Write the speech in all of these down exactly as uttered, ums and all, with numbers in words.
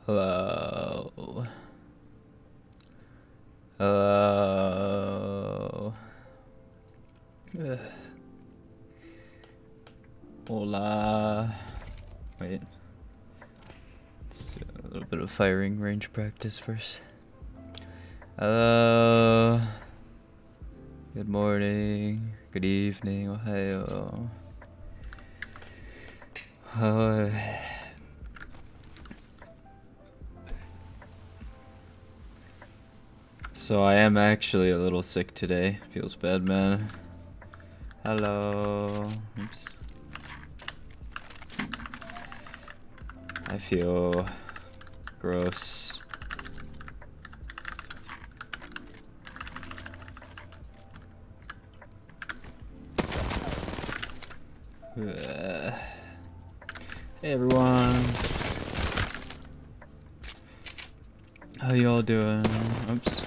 Hello. Hello. Ugh. Hola. Wait. Let's do a little bit of firing range practice first. Hello. Good morning. Good evening. Ohio. Oh. So I am actually a little sick today. Feels bad, man. Hello. Oops. I feel gross. Uh, hey everyone. How y'all doing? Oops.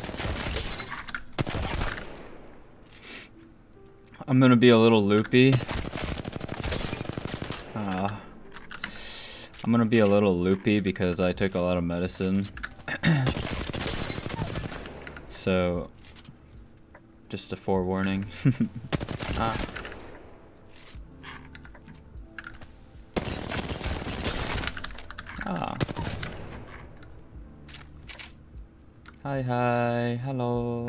I'm gonna be a little loopy. Uh, I'm gonna be a little loopy because I took a lot of medicine. So, just a forewarning. ah. Ah. Hi, hi, hello.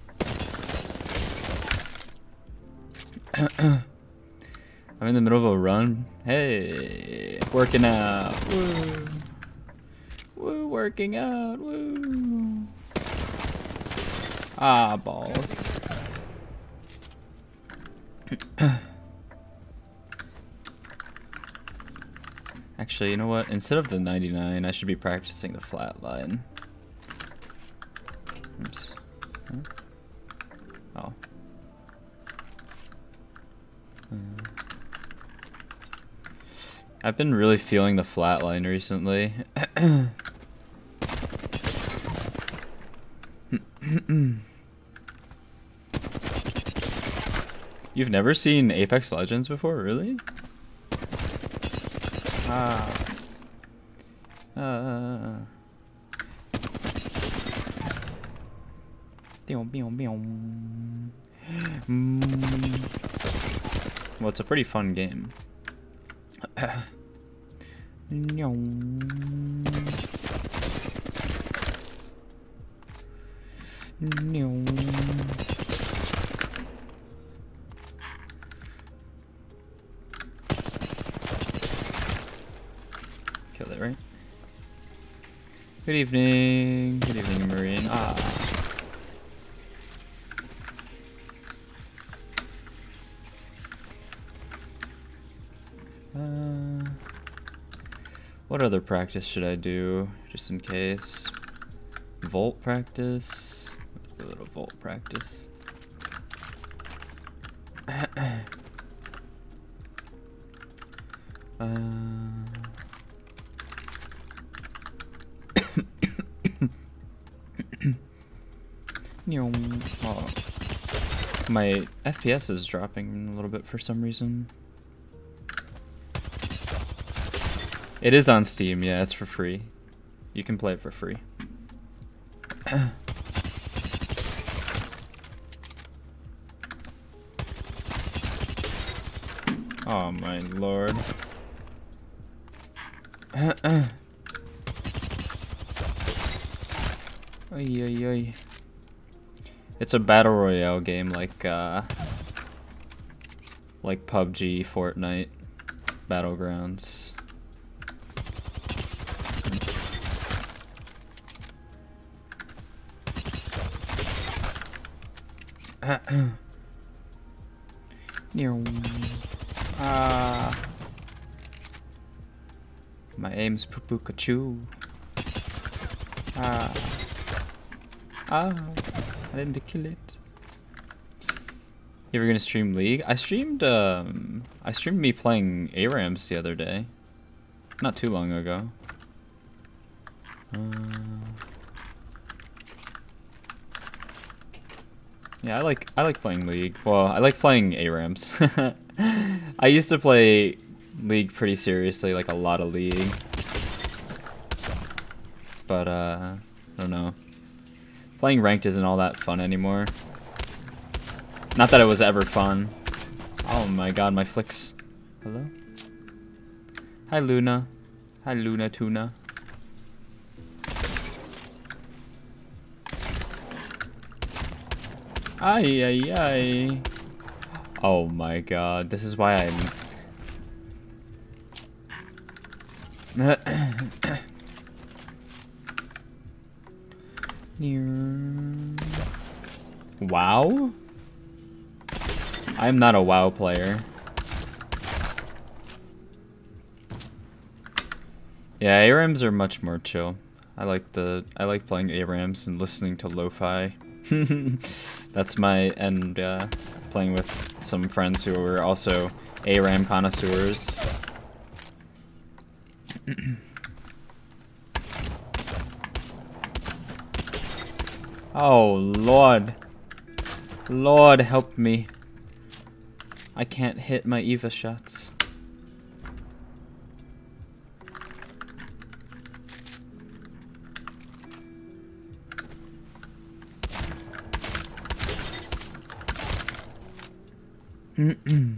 I'm in the middle of a run. Hey, working out. Woo. Woo, working out. Woo. Ah, balls. Actually, you know what? Instead of the ninety-nine, I should be practicing the flat line. Oops. Huh? Oh. I've been really feeling the flat line recently. You've never seen Apex Legends before, really? Ah. Uh. Well, it's a pretty fun game. Kill it, right? Good evening. Good evening, Marine. Ah. Uh, what other practice should I do, just in case? Volt practice? Let's do a little volt practice. uh, oh. My F P S is dropping a little bit for some reason. It is on Steam, yeah, it's for free. You can play it for free. Oh my lord. Oy, oy, oy. It's a battle royale game like uh like P U B G, Fortnite, Battlegrounds. Ah, my aim's poo poo Ah, ah, I didn't kill it. You ever gonna stream League? I streamed, um, I streamed me playing A RAMs the other day, not too long ago. Uh, Yeah, I like I like playing League. Well, I like playing A RAMs. I used to play League pretty seriously, like a lot of League. but uh, I don't know. Playing ranked isn't all that fun anymore. Not that it was ever fun. Oh my god, my flicks. Hello? Hi Luna. Hi Luna Tuna. Ay ay ay. Oh my god, this is why I'm... WoW? I'm not a WoW player. Yeah, A RAMs are much more chill. I like the I like playing A RAMs and listening to lo-fi. That's my and uh, playing with some friends who are also A RAM connoisseurs. Oh Lord, Lord help me! I can't hit my Eva shots. Mm-mm.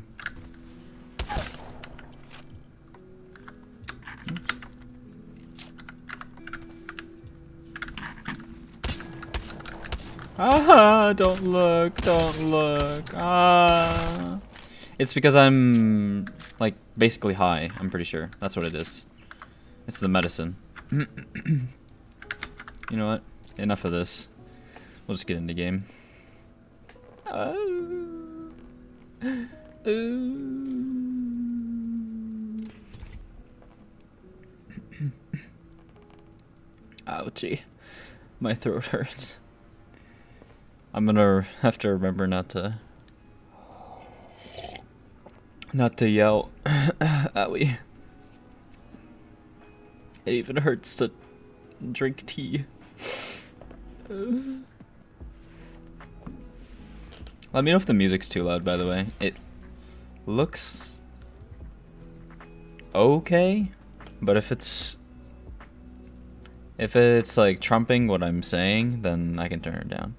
Ah, don't look, don't look. Ah. It's because I'm, like, basically high, I'm pretty sure. That's what it is. It's the medicine. You know what? Enough of this. We'll just get into game. Oh. Ooh. Ouchie. My throat hurts. I'm gonna have to remember not to not to yell. Owie. It even hurts to drink tea. Uh. Let me know if the music's too loud, by the way. It looks okay, but if it's if it's like trumping what I'm saying, then I can turn it down.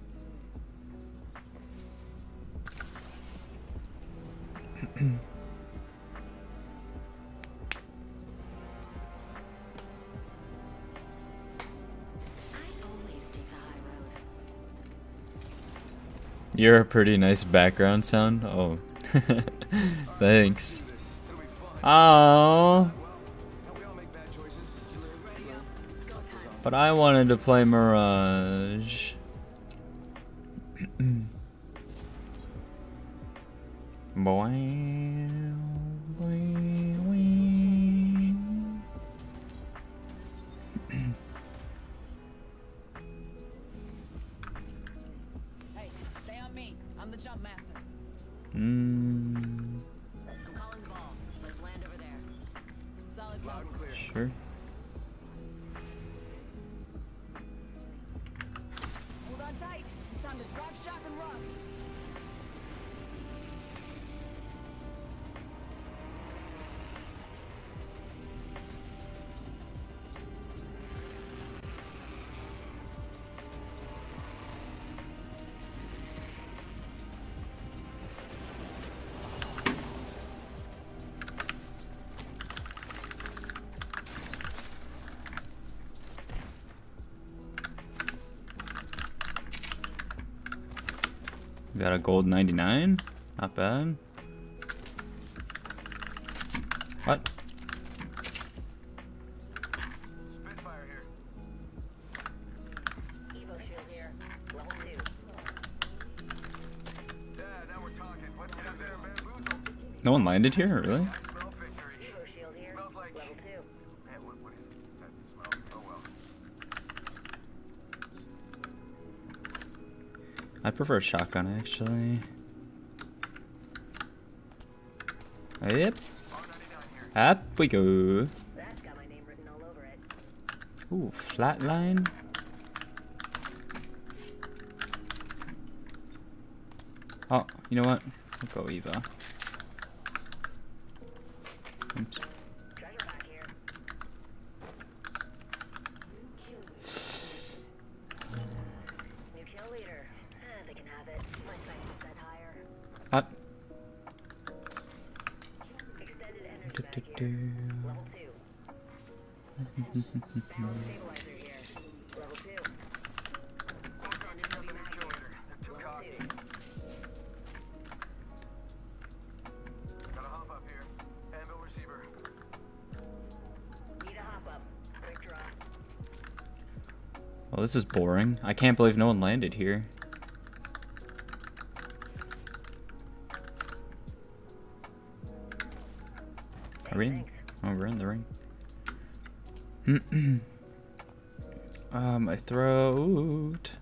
You're a pretty nice background sound. Oh, thanks. Oh, but I wanted to play Mirage. Boy, boy, boy. I'm the jump master. Mm. I'm calling the ball. Let's land over there. Solid loud and clear. Sure. Hold on tight. It's time to drop, shock, and rock. Got a gold ninety-nine. Not bad. What? Spitfire here. Evo shield here. Level two. Yeah, now we're talking. Let's get in there and bamboozle. No one landed here, really? I smell victory. Evo shield here. Smells like... Level two. Man, what, what is that smell? Oh well. I prefer shotgun, actually. Yep. Up we go. That's got my name written all over it. Ooh, flatline. Oh, you know what? I'll go Eva. Oops. Treasure back here. Stabilizer here. Level two. Extended heavy mag here. They're too cocky. Gotta hop up here. Anvil receiver. Need a hop up. Quick draw. Well, this is boring. I can't believe no one landed here. Are we in? Oh, we're in the ring. uh, my throat.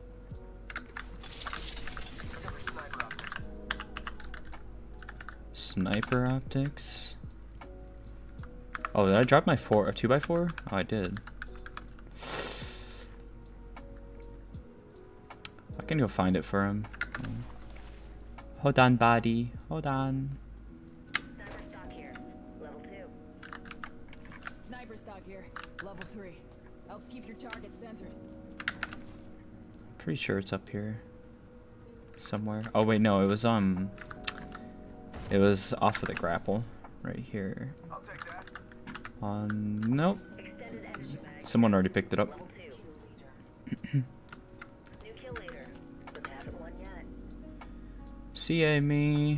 Sniper optics. Oh, did I drop my four, a two by four? Oh, I did. I can go find it for him. Hold on, buddy. Hold on. Sniper stock here. Level two. Sniper stock here. Level three. Helps keep your target centered. Pretty sure it's up here somewhere. Oh wait, no, it was um, it was off of the grapple right here. I'll take that. On nope, Extended energy mag. someone already picked it up. Level two. New kill leader. But haven't won yet. See ya, me.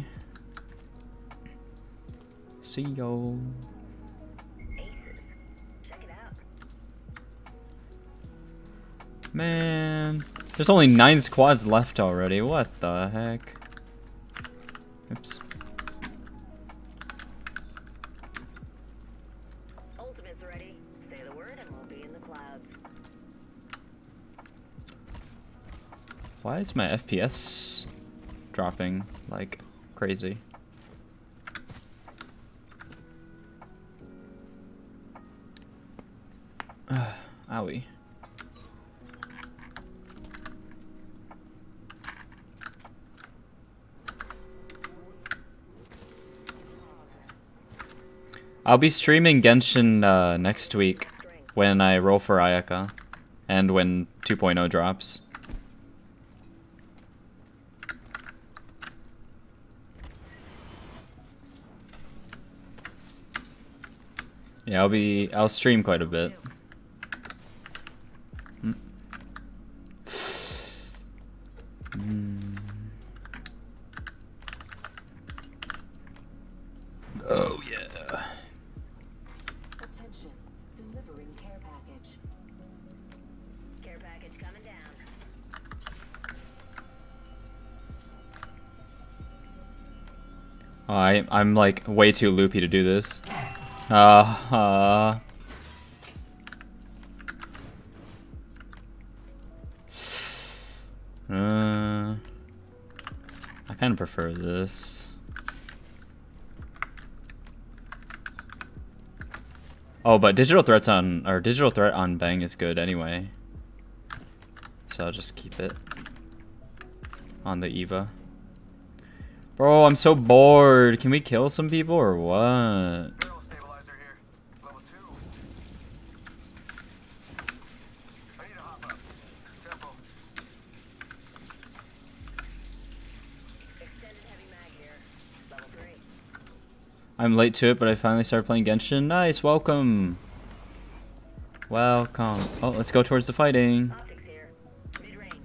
See yo. Aces. Check it out. Man, there's only nine squads left already. What the heck? Oops. Ultimate's ready. Say the word and we'll be in the clouds. Why is my F P S dropping like crazy? Owie. I'll be streaming Genshin uh, next week when I roll for Ayaka and when two point oh drops. Yeah, I'll be I'll stream quite a bit. Mm. Mm. Oh yeah. Attention. Delivering care package. Care package coming down. Oh, I I'm like way too loopy to do this. Uh, uh. Uh, I kind of prefer this. Oh, but digital threats on or digital threat on Bang is good anyway. So I'll just keep it on the Eva. Bro, I'm so bored. Can we kill some people or what? Barrel stabilizer here. Level two. I need a hop up. Tempo. Extended heavy mag here. Level three. I'm late to it, but I finally started playing Genshin. Nice, welcome. Welcome. Oh, let's go towards the fighting. Optics here. Mid range.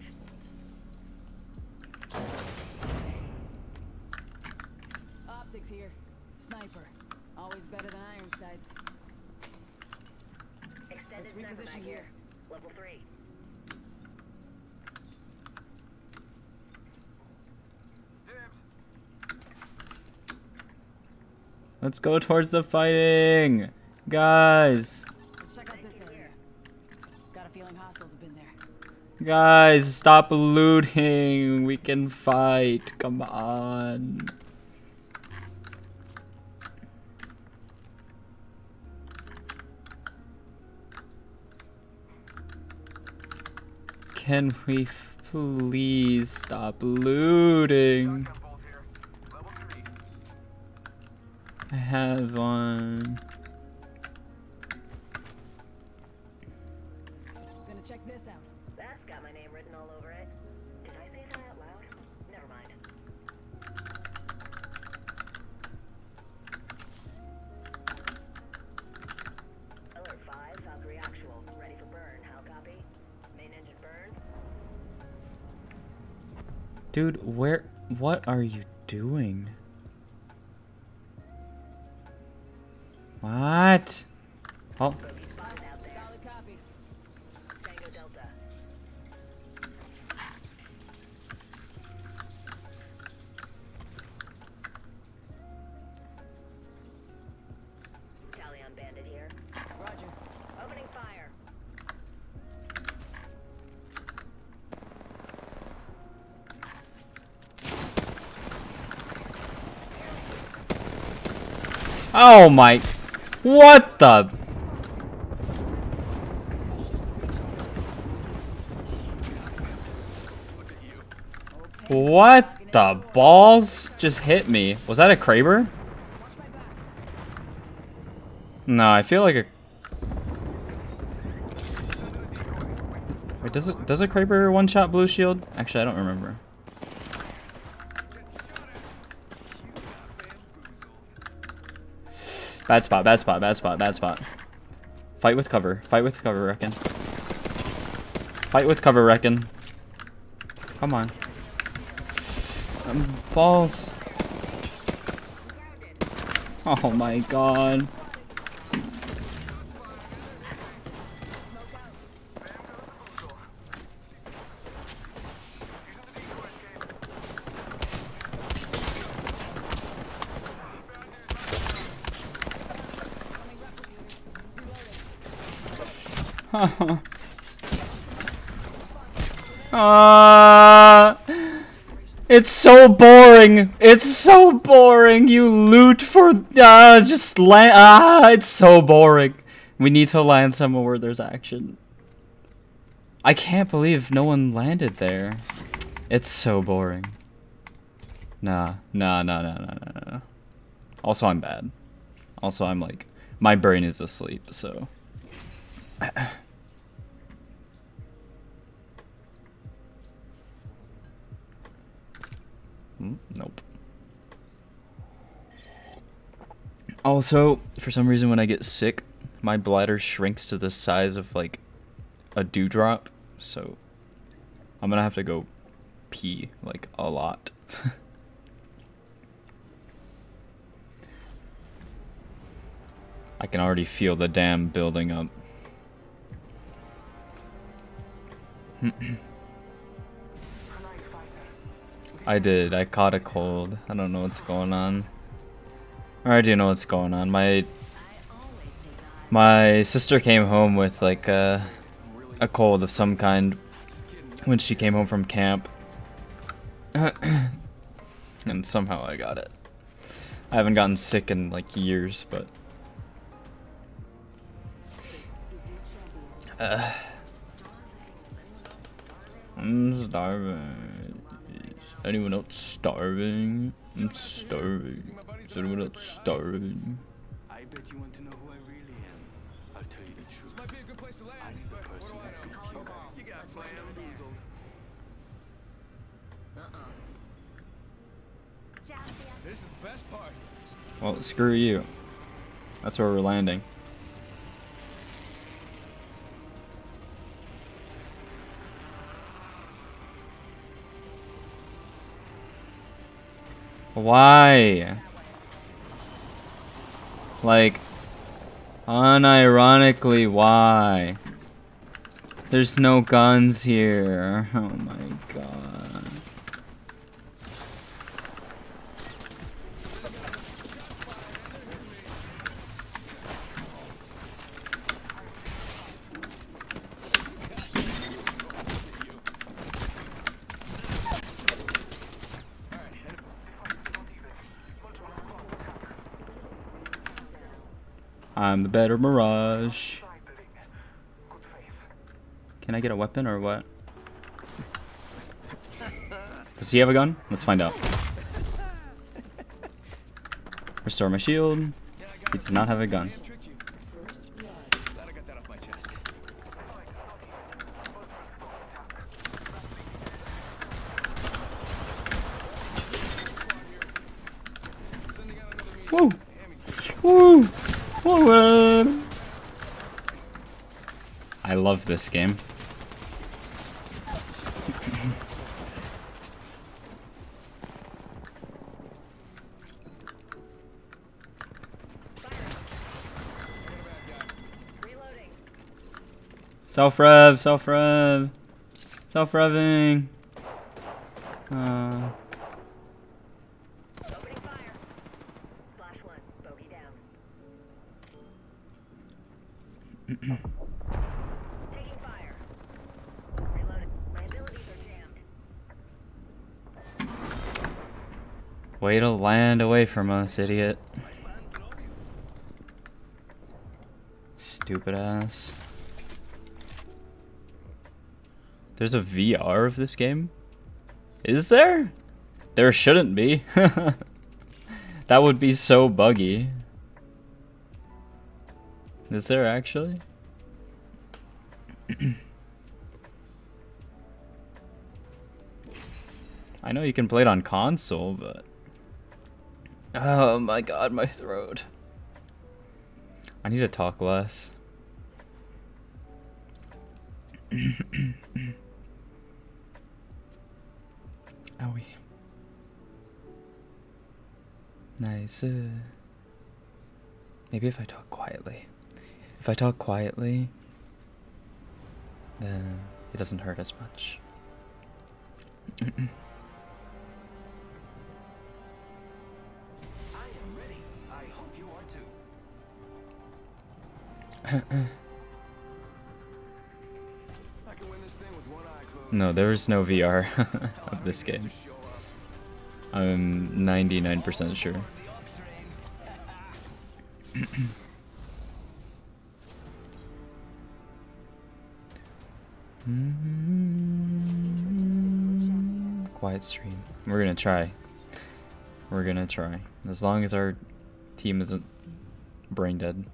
Optics here. Sniper. Always better than iron sights. Extended Let's sniper reposition mag here. here. Level three. Dibs. Let's go towards the fighting. Guys. Let's check out this area. Got a feeling hostiles have been there. Guys, stop looting. We can fight. Come on. Can we please stop looting? Shotgun bolt here. Level three. I have one. Gonna check this out. That's got my name written all over it. Did I say that out loud? Never mind. Alert five. Dude, where... What are you doing? What? Oh. Bogey spotted out there. Solid copy. Tango Delta. Talion bandit here. Roger. Opening fire. Oh my... What the... What the balls just hit me? Was that a Kraber? No, I feel like a... Wait, does it does a Kraber one-shot blue shield? Actually, I don't remember. Bad spot, bad spot, bad spot, bad spot. Fight with cover. Fight with cover, Rekken. Fight with cover, Rekken. Come on. Um, balls. Oh my god. uh, it's so boring. It's so boring. You loot for uh, just land. Ah, it's so boring. We need to land somewhere where there's action. I can't believe no one landed there. It's so boring. Nah, nah, nah, nah, nah, nah, nah. Also, I'm bad. Also, I'm like, my brain is asleep, so. Mm, nope. Also, for some reason when I get sick, my bladder shrinks to the size of like a dewdrop, so I'm gonna have to go pee like a lot. I can already feel the dam building up. I did. I caught a cold. I don't know what's going on. I already know what's going on. My my sister came home with like a a cold of some kind when she came home from camp, and somehow I got it. I haven't gotten sick in like years, but. Uh, I'm starving. Is anyone else starving? I'm starving. Is anyone else starving? I bet you want to know who I really am. I'll tell you the truth. This might be a good place to land. I'm the but person what do I that know? could kill her. You got bamboozled. This is the best part. Well, screw you. That's where we're landing. Why? Like, unironically, why? There's no guns here. Oh my god. I'm the better Mirage. Can I get a weapon or what? Does he have a gun? Let's find out. Restore my shield. He does not have a gun. Glad I got that off my chest. Woo! Woo! Forward! I love this game. Self rev, self rev, self revving. Uh, Opening fire. Slash one. Bogey down. Taking fire. Reloading. My abilities are jammed. way to land away from us, idiot. Stupid ass. There's a V R of this game? Is there? There shouldn't be. That would be so buggy. Is there actually? I know you can play it on console, but... Oh my god, my throat. I need to talk less. Owie. Nice. Uh, maybe if I talk quietly. If I talk quietly, then it doesn't hurt as much. I am ready. I hope you are too. I can win this thing with one eye closed. No, there is no V R of this game. I'm ninety-nine percent sure. Quiet stream. We're gonna try. We're gonna try. As long as our team isn't brain dead.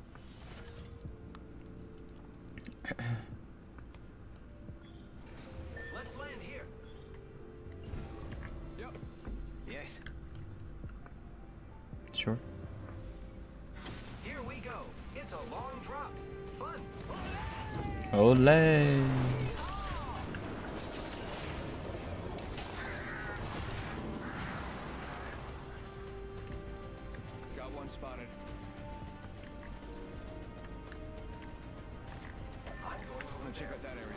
Let's land here. Yep. Yes. Sure. Here we go. It's a long drop. Fun. Olay. Got one spotted. I'm going over to check out that area.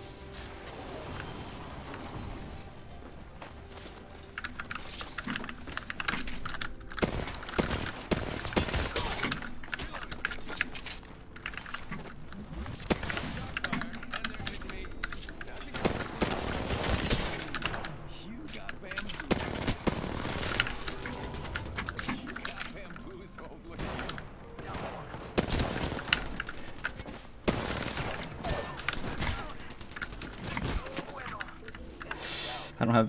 You got bamboozled. You got bamboozled with I don't have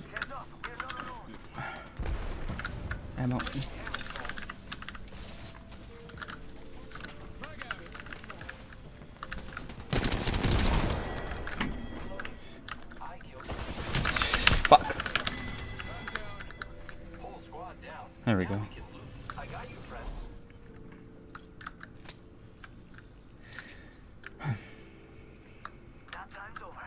ammo. Fuck. whole squad down. There we go. We can loot. I got you, friend. Nap time's over.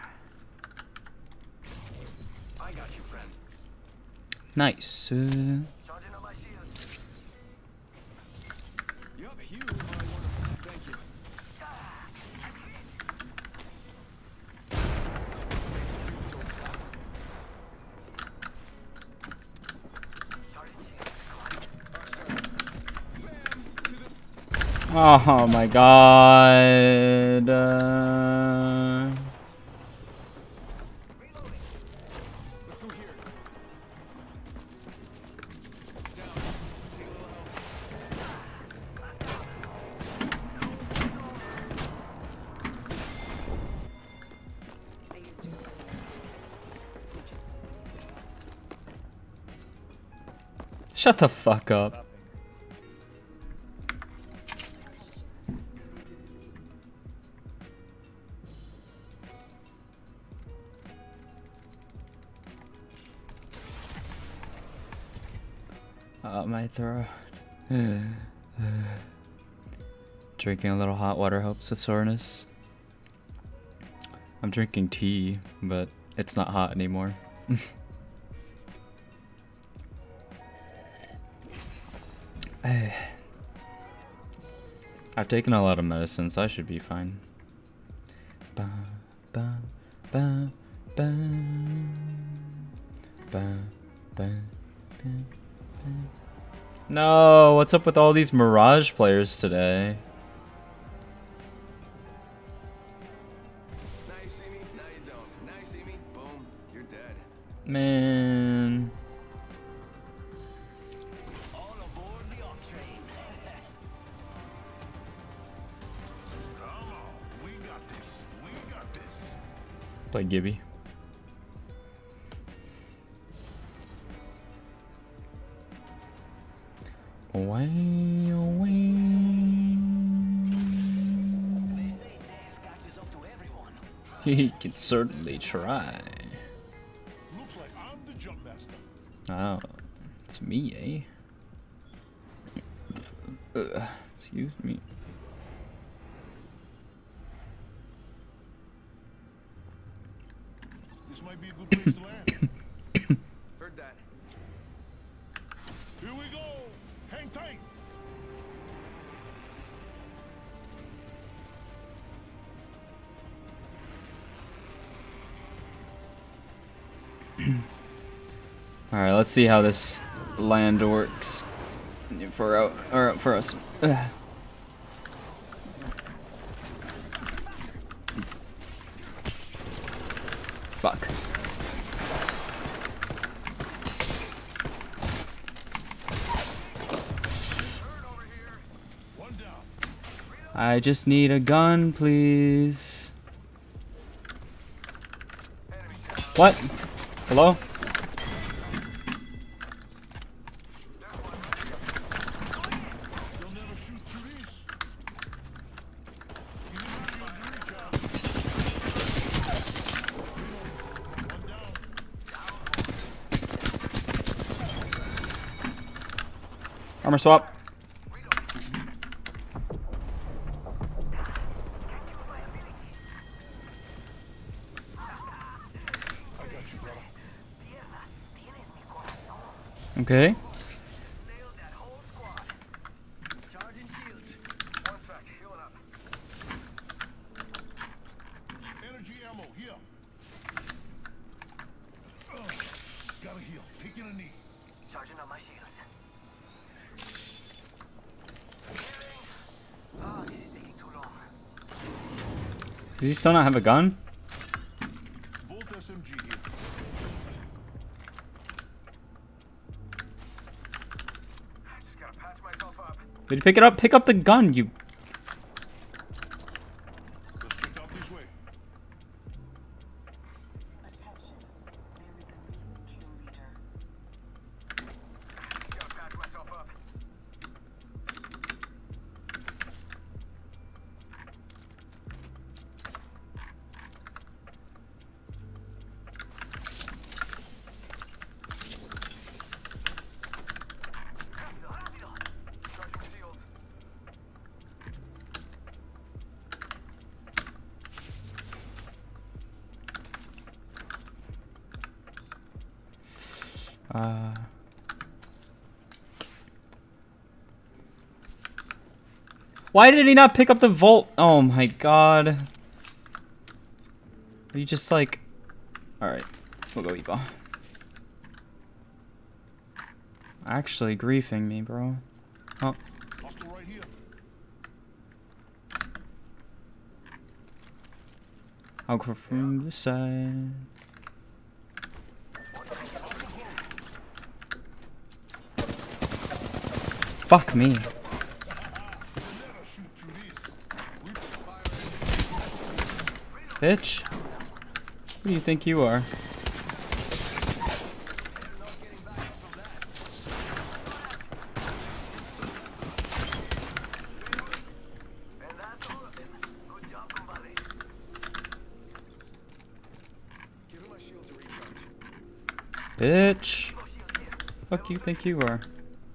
I got you, friend. Nice. Uh, Charging on my shield. Yup, you are wonderful. Thank you. oh my god. Uh, Let's go here. Down. Take a little help. I used to. Which is shut the fuck up. Oh, my throat. Drinking a little hot water helps with soreness. I'm drinking tea, but it's not hot anymore. I've taken a lot of medicine, so I should be fine. Ba, ba, ba, ba. Ba, ba, ba, ba. No, what's up with all these Mirage players today? Now you see me, now you don't. Now you see me, boom, you're dead. Man. All aboard the op train. Come on, we got this. We got this. Play Gibby. Away, away. They say Dave catches up to everyone. He can certainly try. Looks like I'm the jump master. Oh, it's me, eh? Ugh, excuse me. This might be a good place to land. Heard that. Here we go. Hang tight. All right, let's see how this land works for out or for us. Ugh. Fuck. One down. I just need a gun, please. What? Hello? They'll never shoot through these. Give me my shield to recharge. One down. Armor swap. I got you, brother. Okay. Nailed that whole squad. Charging shields. One sec, healing up. Energy ammo here. Ugh. Gotta heal. Taking a knee. Charging up my shields. Oh, this is taking too long. Does he still not have a gun? Volt S M G here. Just gotta patch myself up. Did you pick it up? Pick up the gun, you. Let's check out this way. Attention. There is a new kill leader. Just gotta patch myself up. Rápido, rápido. Charging shields. Uh. Why did he not pick up the Volt? Oh my god. Are you just like... Alright, we'll go Evo. Actually griefing me, bro. Oh, Hostile right here. I'll go from this side. Fuck me. Never shoot through these. Bitch. Who do you think you are? And that's all of them. Good job, compadre. Give him my shield to recharge. Bitch. No shield here. Fuck you think you are?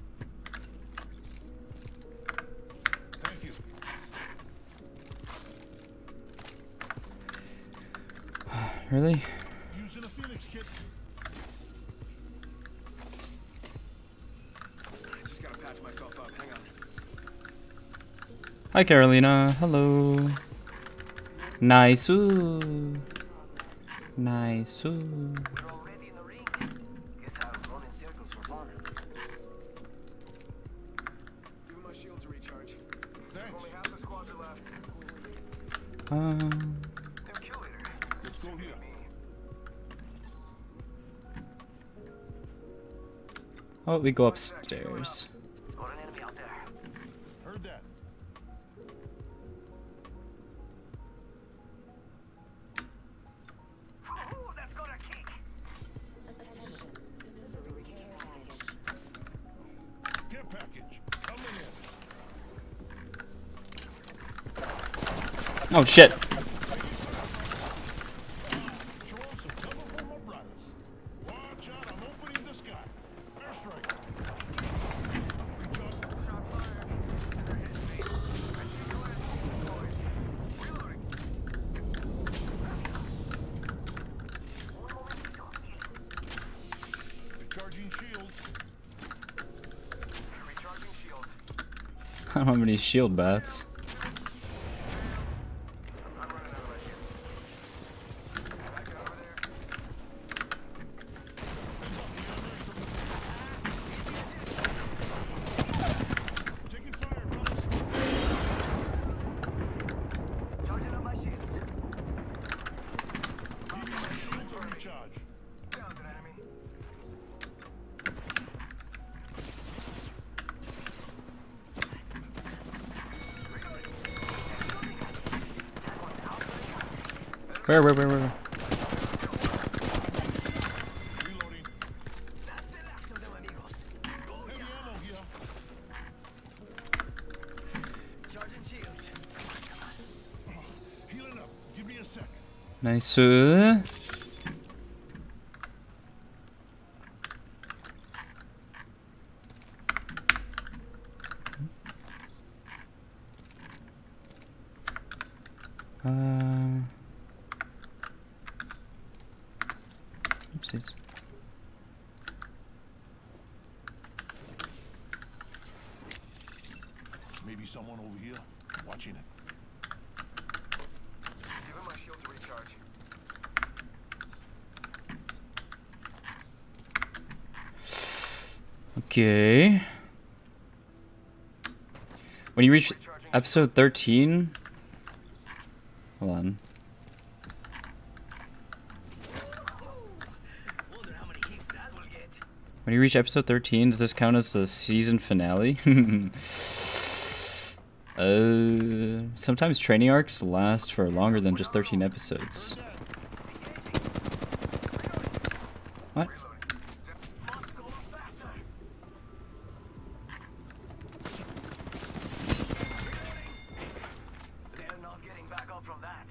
Thank you. Really? Using a Phoenix kit. Just gotta patch myself up. Hang on. Hi, Carolina. Hello. Nice. Ooh. Nice. Ooh. We're already in the ring. Guess I'll run in circles for fun. Give me my shield to recharge. Thanks. Only half the squads are left. Um, New kill leader. Let's go here. oh, we go upstairs. Got an enemy out there. Heard that. Ooh, that's got a kick. Attention. Delivery care package. Care package. Coming in. Oh shit. Show 'em some cover for my brothers. Watch out, I'm opening the sky. Airstrike. Recharge. Shot fired. And they're hitting me. I see no enemy deployed. Reloading. Un momentito. Recharging shields. Recharging shields. I don't have any shield bats. I'm running out of ideas. Back over there. Taking fire, brothers. Charging up my shields. Leaving my shields on recharge. Down an enemy. Where, where, where, where? where? Reloading. Heavy ammo here. Charging shields. Healing up. Give me a sec. Nice. uh. Uh, oopsies. Maybe someone over here. Watching it. Give him my shield to recharge. Okay. When you reach episode thirteen, hold on. Wonder how many hits that will get. When you reach episode thirteen, does this count as the season finale? uh, sometimes training arcs last for longer than just thirteen episodes. What? Must go faster. They're not getting back up from that.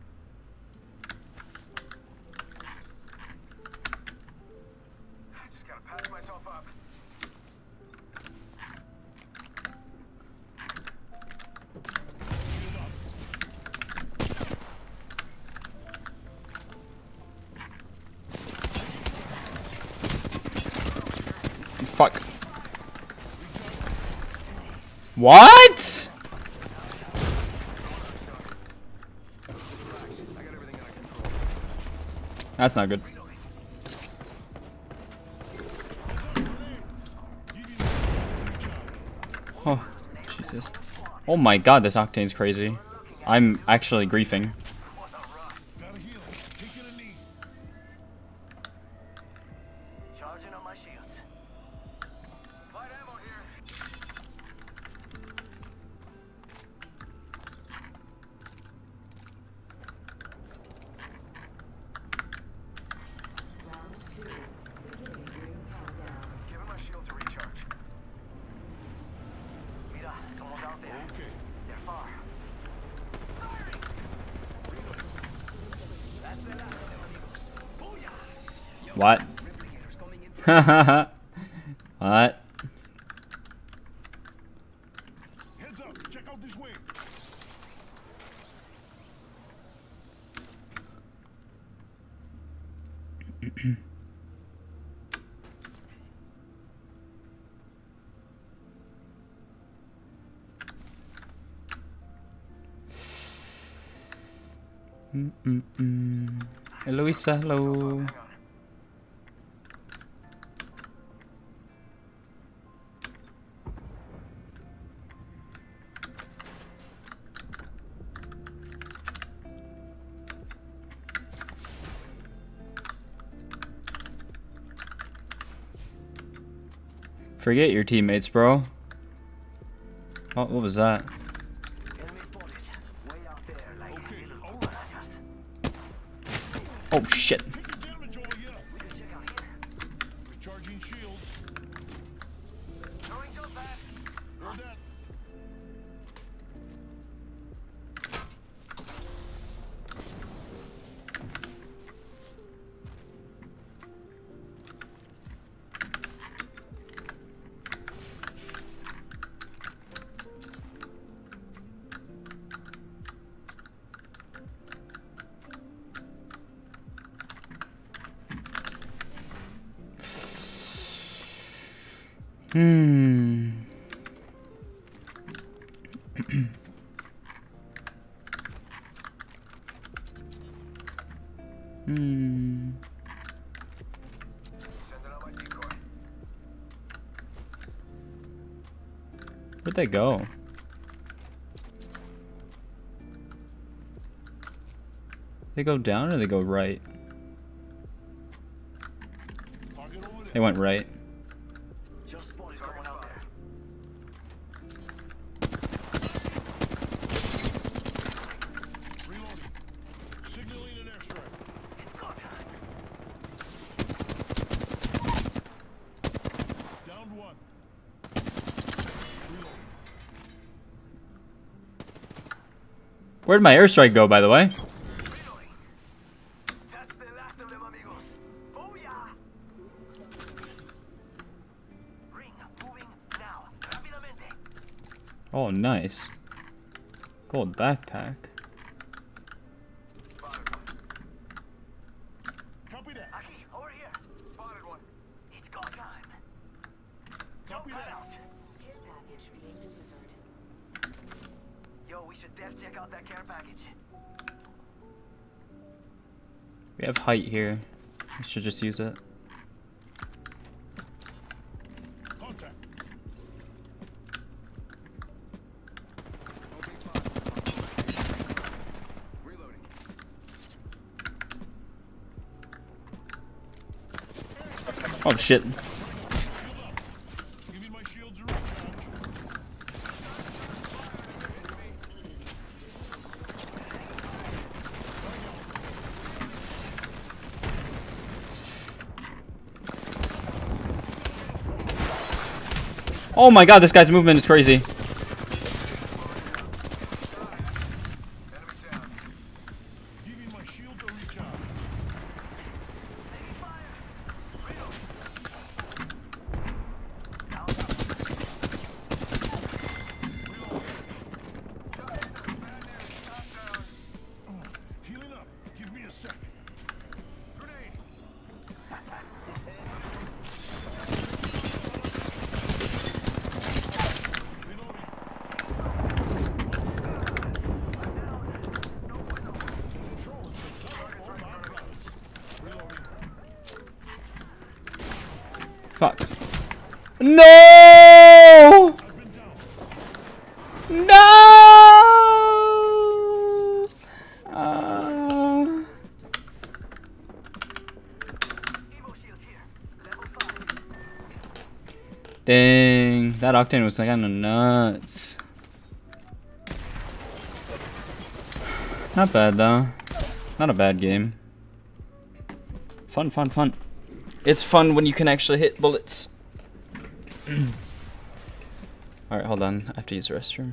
I just gotta patch myself up. Fuck. What? I got everything under control. That's not good. Oh, Jesus. Oh my god, this Octane's crazy. I'm actually griefing. What a rush. Gotta heal. Taking a knee. Charging on my shields. Light ammo here. Round two. Beginning ring countdown. Give him my shield to recharge. Mira, someone's out there. Okay. They're far. Firing! That's the last of them, amigos. Booyah! Yo, What? replicators coming in from What? Heads up. Check out this way. Mm -mm -mm. Hey, Louisa, hello. Hang on. Forget your teammates, bro. Oh, what was that? Enemy spotted. Way out there, like Okay, little all right. cucarachas. Oh shit. Taking damage over here. We can check out here. Recharging shields. Throwing jump pad. Heard that. Hmm. Hmm. Sending out my decoy. Where'd they go? They go down or they go right? Target over there. They went right. Just spotted someone out there. Reloading. Signaling an airstrike. It's go time. Downed one. Reloading. Where'd my airstrike go, by the way? Reloading. That's the last of them, amigos. Booyah! Ring moving now. Rápidamente. Oh, nice. Gold backpack. Spotted one. Copy that. Aquí, over here. Spotted one. It's go time. Jump Copy pad that. out. Care package being delivered. Yo, we should def check out that care package. We have height here. We should just use it. Contact. Reloading. Oh shit. Shield up. Giving my shields a recharge. Oh my god, this guy's movement is crazy. Enemy down. Giving my shields a recharge. Taking fire. Reload. Healing up. Give me a sec. Grenade. Reloading. Control is the top of my brothers. Reloading. Fuck. No! I've been down. No! Uh, Evo shield here. Level five. dang, that octane was kind of nuts. Not bad though. Not a bad game. Fun, fun, fun. It's fun when you can actually hit bullets. Alright, hold on. I have to use the restroom.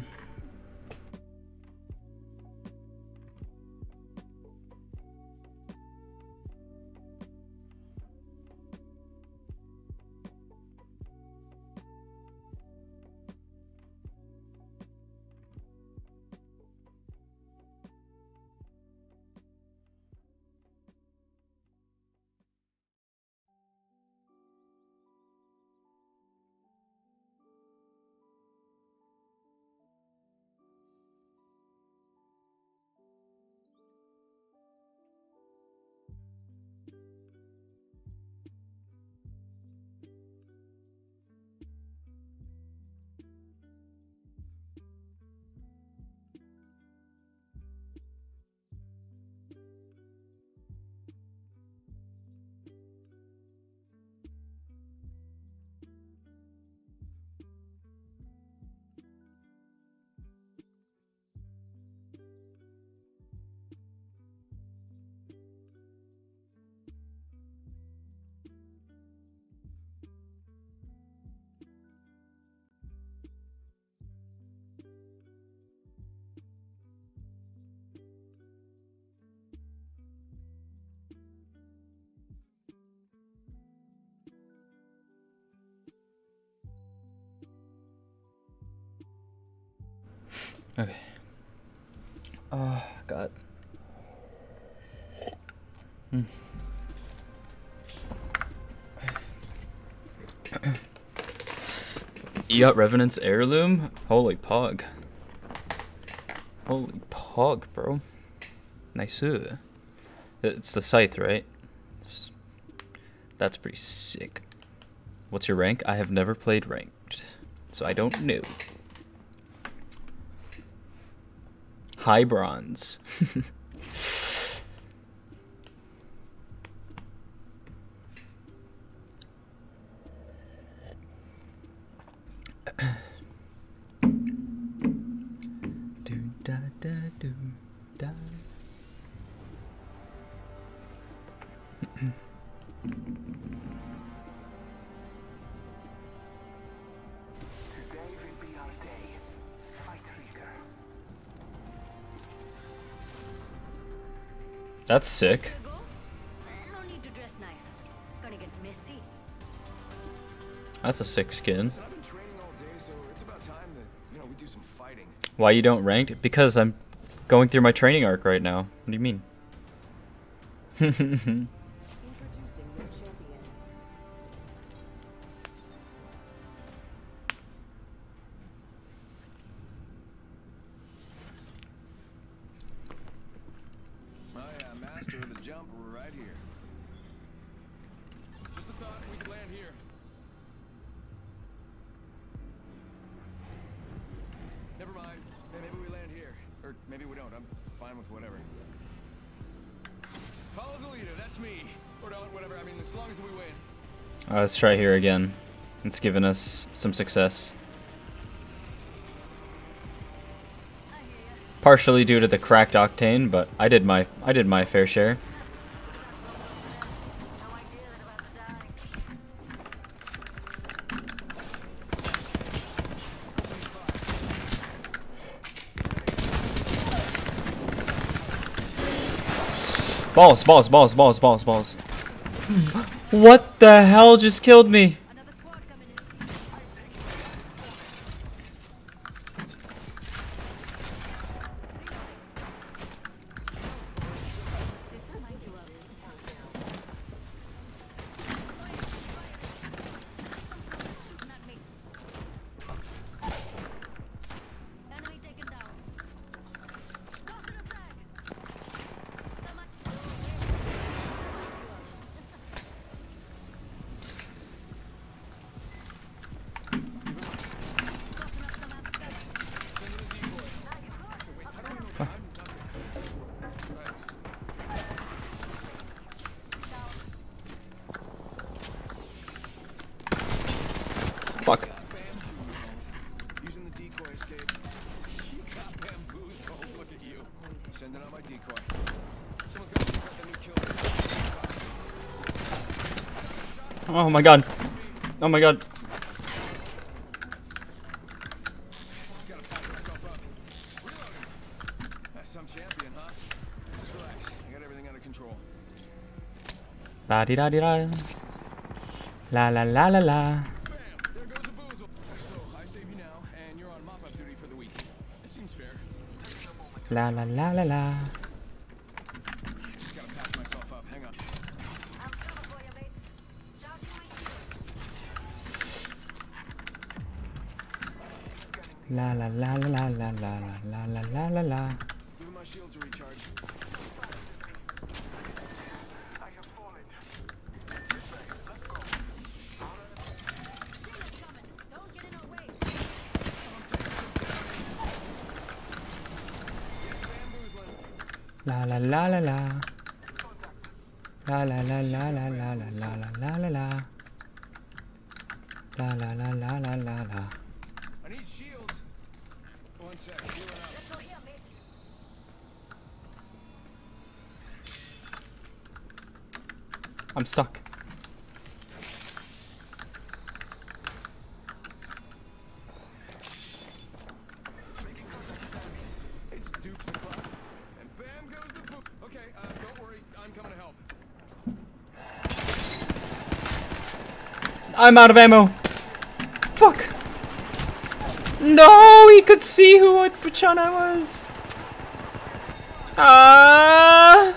Okay. Oh God. Hmm. You got Revenant's heirloom? Holy pog. Holy pog, bro. Nice. It's the scythe, right? It's, that's pretty sick. What's your rank? I have never played ranked, so I don't know. High bronze. do da da do da. Today will be our day. Fight Reaker. That's sick. Go? No need to dress nice. Gonna get messy. That's a sick skin. So I've been training all day, so it's about time that, you know, we do some fighting. Why you don't ranked? Because I'm going through my training arc right now. What do you mean? Introducing your champion. My uh, master of the jump right here. Just a thought, we could land here. Never mind. Hey, maybe we land here. Or maybe we don't. I'm fine with whatever. Follow the leader, that's me. Or don't, whatever. I mean, as long as we win. Uh, let's try here again. It's given us some success. Partially due to the cracked octane, but I did my I did my fair share. Balls, balls, balls, balls, balls, balls. What the hell just killed me? Another squad coming in. This remind you of shooting at me. Enemy taken down. Tossing a flag. Someone- Fuck. Using the decoy escape. You got bamboozled. Look at you. Sending out my decoy. Someone's got to pick up the new kill. Oh my god. Oh my god. Gotta patch myself up. Reloading. That's some champion, huh? Just relax. I got everything under control. La di da di da. La la la la la. Bam! There goes a boozle. So, I save you now, and you're on mop-up duty for the week. It seems fair. La la la la la. Just gotta patch myself up. Hang on. I'm coming for you, mate. Charging my shield. La la la la la la la la la la la la. Giving my shield to recharge. I have fallen. Shield's coming. Don't get in our way. Bamboozling. La la la la la. La la la la la la la la la la la la. La la la la la la la. I need shields. One sec. Healing up. Let's go here, mate. I'm stuck. It's Duke's o'clock. And bam goes the poop. Okay, uh, don't worry. I'm coming to help. I'm out of ammo. Fuck. No, he could see who which one I was. Ah.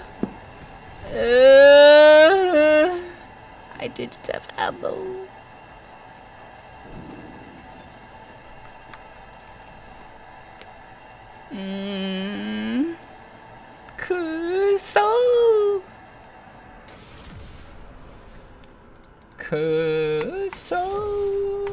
Uh, I didn't have ammo. Mm. Kuso. Kuso.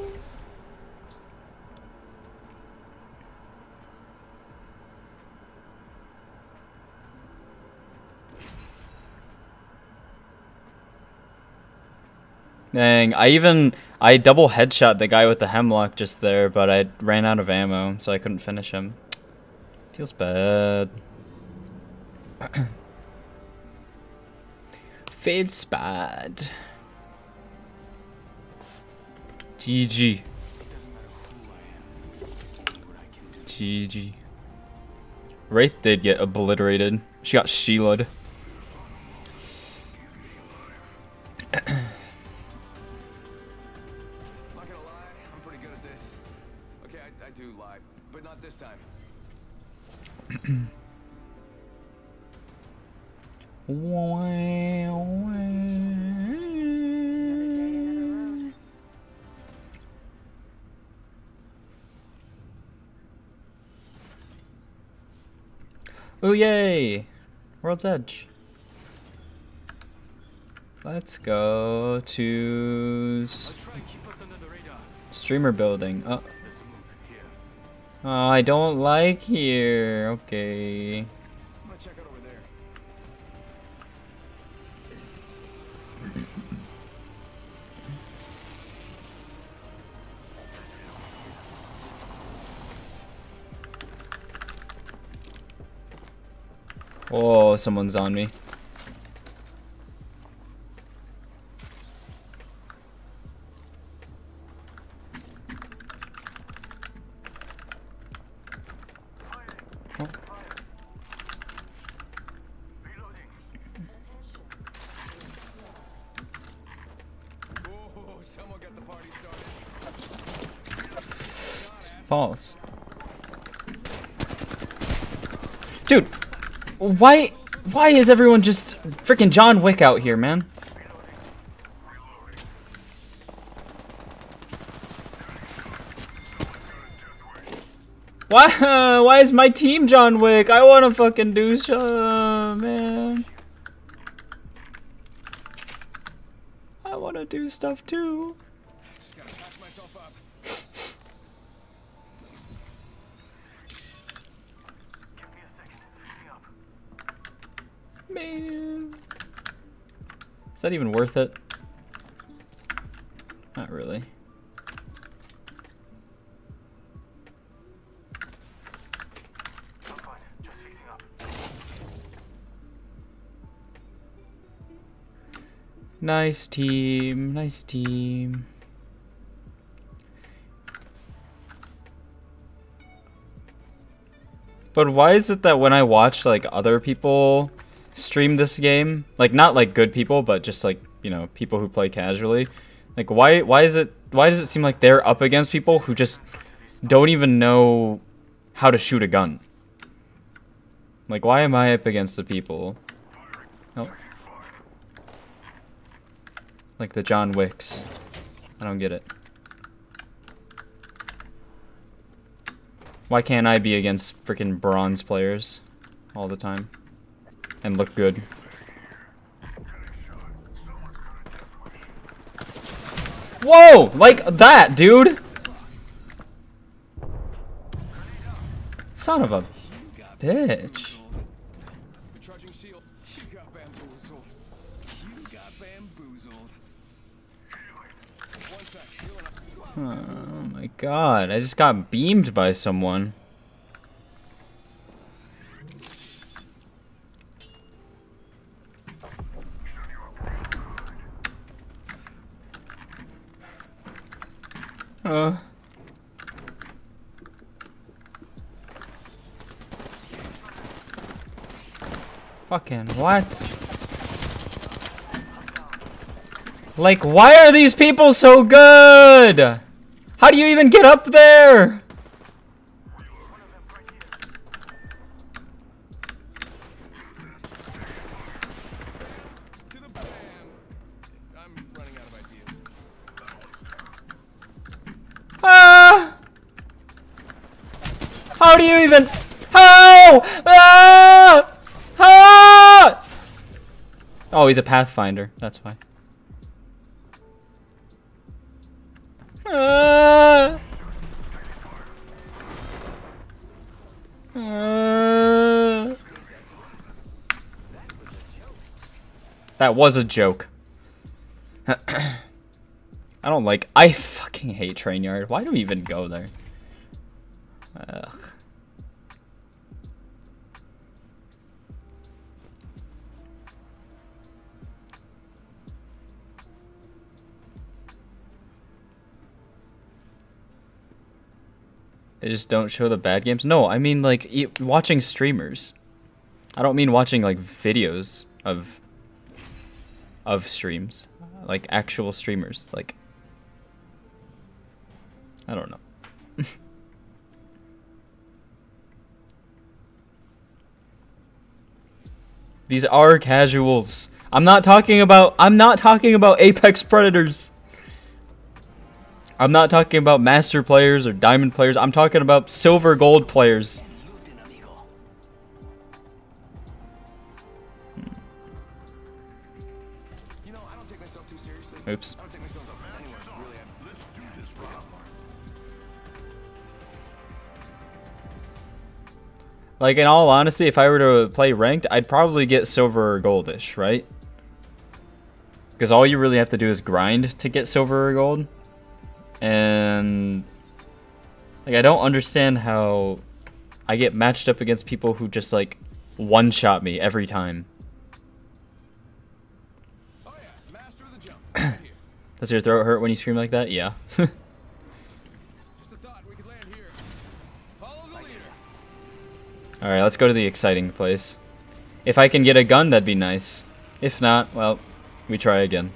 Dang, I even, I double headshot the guy with the hemlock just there, but I ran out of ammo, so I couldn't finish him. Feels bad. Feels bad. G G. G G. Wraith did get obliterated. She got Sheila'd. This time. Oh yay! World's Edge. Let's go to streamer building. Oh. Oh, I don't like here. Okay. I'm gonna check out over there. Oh, someone's on me. False. Dude, why why is everyone just freaking John Wick out here, man? Why uh, why is my team John Wick? I want to fucking do some, man. I want to do stuff too. Just gotta patch myself up. Man, is that even worth it? Not really. I'm fine. Just fixing up. Nice team, nice team. But why is it that when I watch like other people stream this game, like not like good people, but just like, you know, people who play casually, like why why is it why does it seem like they're up against people who just don't even know how to shoot a gun? Like, why am I up against the people? Oh. Like the John Wicks. I don't get it. Why can't I be against freaking bronze players all the time and look good? Whoa! Like that, dude! Son of a bitch. Charging shield. You got bamboozled. You got bamboozled. One sec. Healing up. Oh my god, I just got beamed by someone. Uh. Fucking what? Like, why are these people so good? How do you even get up there? How do you even? How? Ah! Ah! Oh, he's a pathfinder. That's why. Ah! Ah! That was a joke. I don't like. I fucking hate train yard. Why do we even go there? Ugh. They just don't show the bad games? No, I mean like e watching streamers. I don't mean watching like videos of of streams. Like actual streamers. Like I don't know. These are casuals. I'm not talking about I'm not talking about Apex Predators. I'm not talking about master players or diamond players. I'm talking about silver gold players. You know, I don't take myself too seriously. Oops. I don't take myself anywhere. Really, I- Let's do this, brother. Like, in all honesty, if I were to play ranked, I'd probably get silver or goldish, right? Because all you really have to do is grind to get silver or gold. And like, I don't understand how I get matched up against people who just like one-shot me every time. Oh yeah, master of the jump. Right here. Does your throat hurt when you scream like that? Yeah. Just a thought, we could land here. Follow the leader. Alright, let's go to the exciting place. If I can get a gun, that'd be nice. If not, well, we try again.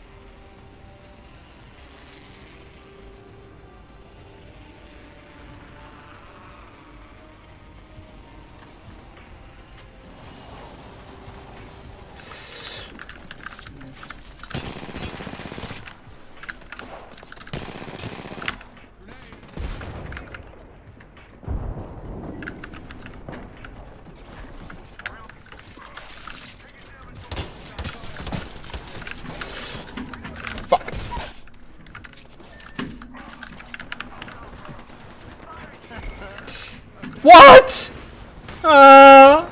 Fuck. What? Uh...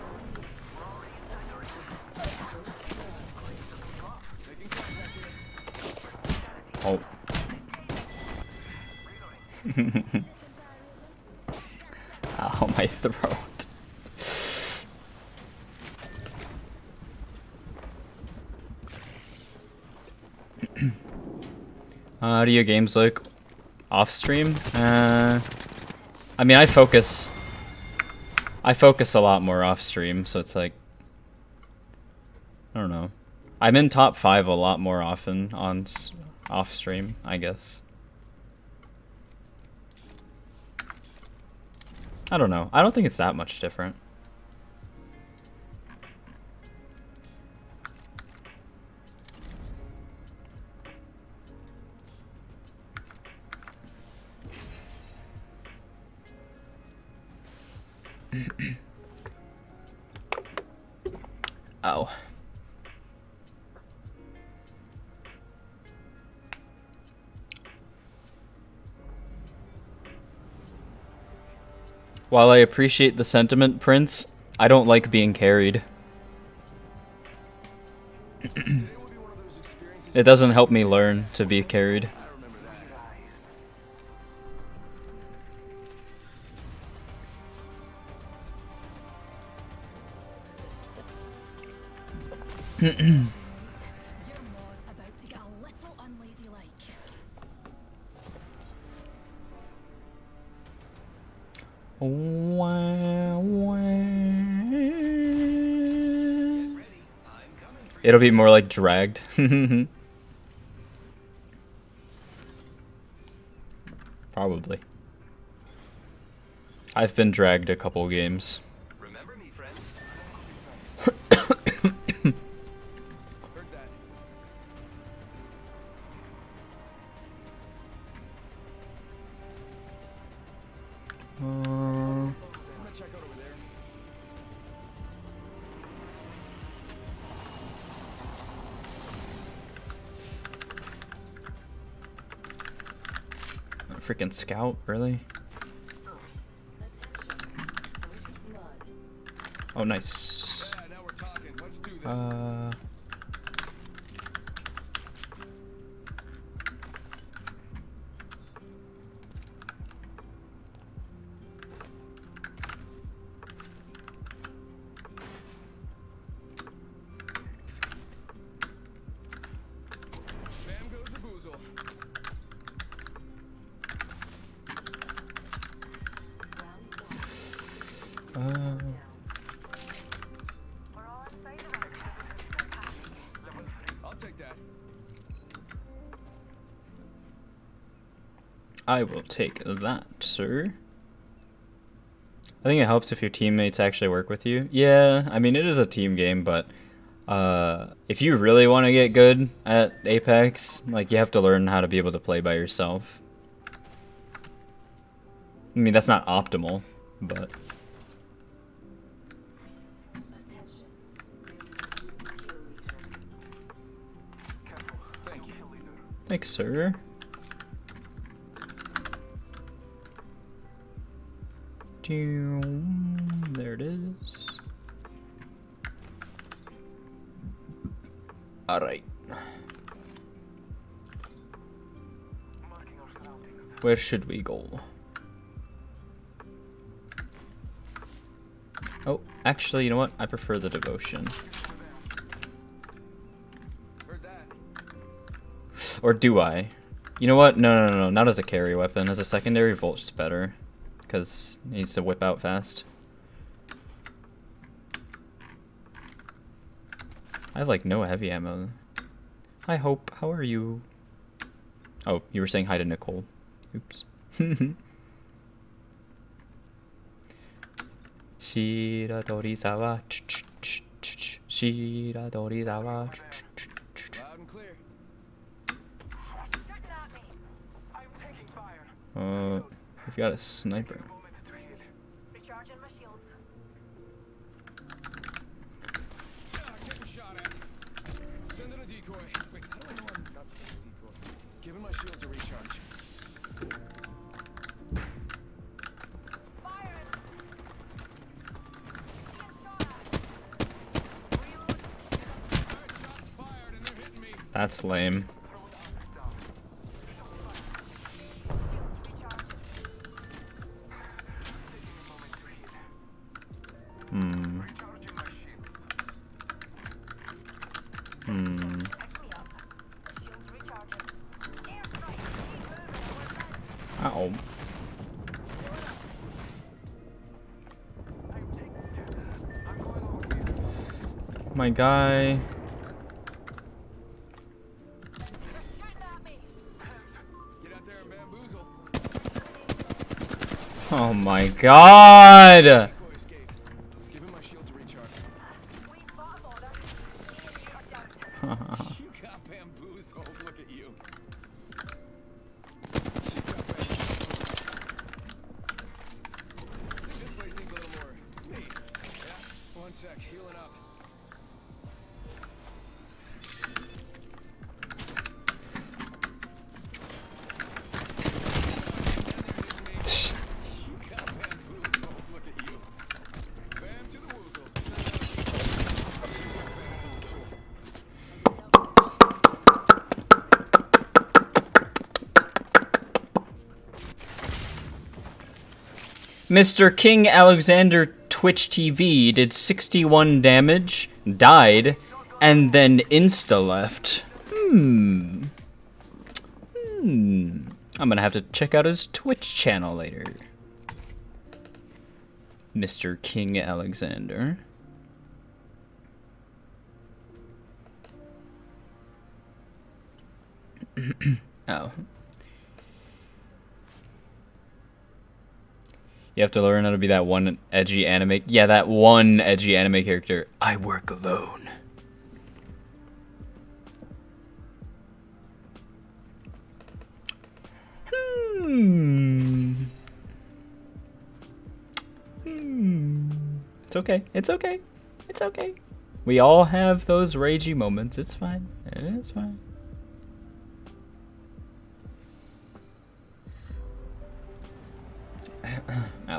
Oh. Ow, my throat. uh, how do your games look off stream? Uh, I mean, I focus. I focus a lot more off stream, so it's like, I don't know. I'm in top five a lot more often on s off stream, I guess. I don't know. I don't think it's that much different. Oh. While I appreciate the sentiment, Prince, I don't like being carried. It doesn't help me learn to be carried. Your maw's about to get a little unladylike. Wah, wah. It'll be more like dragged. Probably. I've been dragged a couple games. Remember me, friends. Heard that. Uh, freaking scout, really? Oh, nice. Yeah, now we're talking. Let's do this. Uh. Bam goes the boozle. Uh. I'll take that. I will take that, sir. I think it helps if your teammates actually work with you. Yeah, I mean, it is a team game, but uh, if you really want to get good at Apex, like, you have to learn how to be able to play by yourself. I mean, that's not optimal, but... Thank you. Thanks, sir. There it is. Alright. Where should we go? Oh, actually, you know what? I prefer the devotion. Heard that. Or do I? You know what? No, no, no, no. Not as a carry weapon. As a secondary, Volt's better. Because it needs to whip out fast. I have like no heavy ammo. Hi Hope, how are you? Oh, you were saying hi to Nicole. Oops. Shiradorizawa. Shiradorizawa. Loud and clear. Uh, we've got a sniper. Recharging my shields. Ah, getting shot at. Sending a decoy. Wait, how do I know I'm not sending a decoy? Giving my shields a recharge. Firing. Being shot at. Reload. Alright, shots fired and they're hitting me. That's lame. Hmm. Hmm. Ow. My guy. Get out there and bamboozle. Oh my god! Decoy escape. Giving my shields a recharge. You got bamboozled. Look at you. This place needs a little more meat. Yeah, one sec. Healing up. You got bamboozled. Look at you. Bam to the woozle. Mister King Alexander Twitch T V did sixty-one damage, died, and then insta-left. Hmm. Hmm. I'm gonna have to check out his Twitch channel later. Mister King Alexander. Oh. You have to learn how to be that one edgy anime. Yeah, that one edgy anime character. I work alone. Hmm. Hmm. It's okay. It's okay. It's okay. We all have those ragey moments. It's fine. It's fine.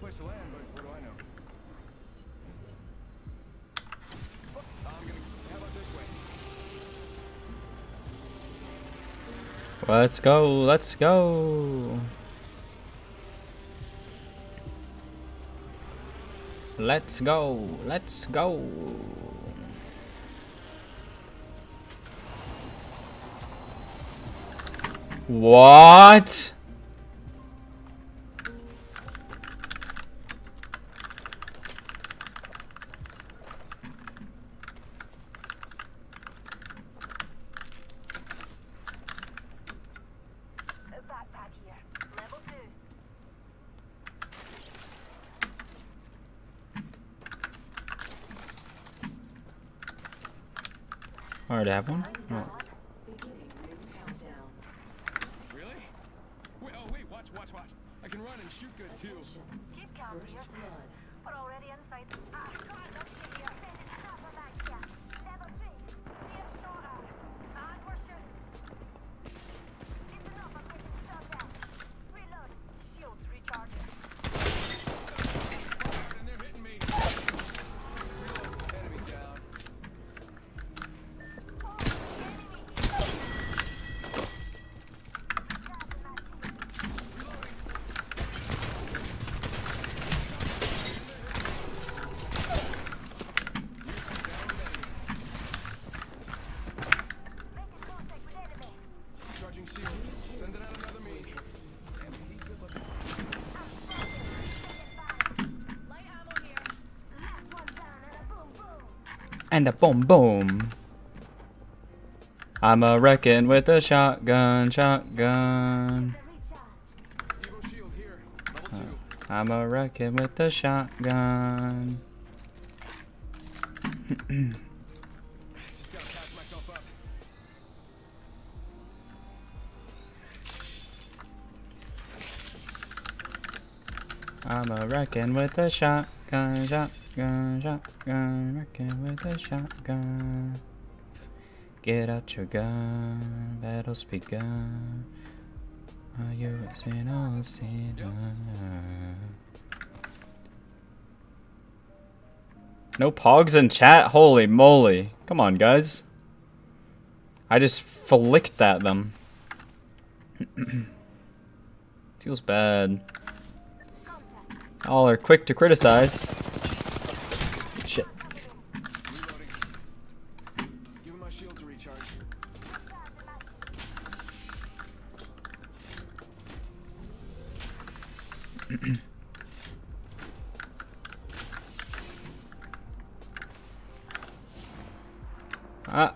place to land, but what do I know? Fuck, I'm gonna. How about this way? Let's go, let's go. Let's go, let's go. What? Backpack here. Level two. I already have one. Oh. Beginning new countdown. Really? Wait, oh wait, watch, watch, watch. I can run and shoot good too. Keep count for yourself. We're already inside. Ah, come on, look here. Stop a back here. Level three. Being shorter. And we're shooting. Listen up, I'm getting shot at. Reload. Shields recharging. And they're hitting me. Reload. Enemy down. Charging shield. Sending out another me. Damn, he's good looking. Light ammo here. Last one down and a boom boom. And a boom boom. I'm a Rekken with a shotgun, shotgun. The recharge. Evo shield here. Level two. I'm a Rekken with a shotgun. Just gotta patch myself up. I'm a Rekken with a shotgun, shotgun, shotgun, Rekken with a shotgun. Get out your gun, battle's begun. Are you seen all seen? No pogs in chat? Holy moly. Come on, guys. I just flicked at them. Feels bad. All are quick to criticize. Shit. Reloading. Giving my shield to recharge. Ah.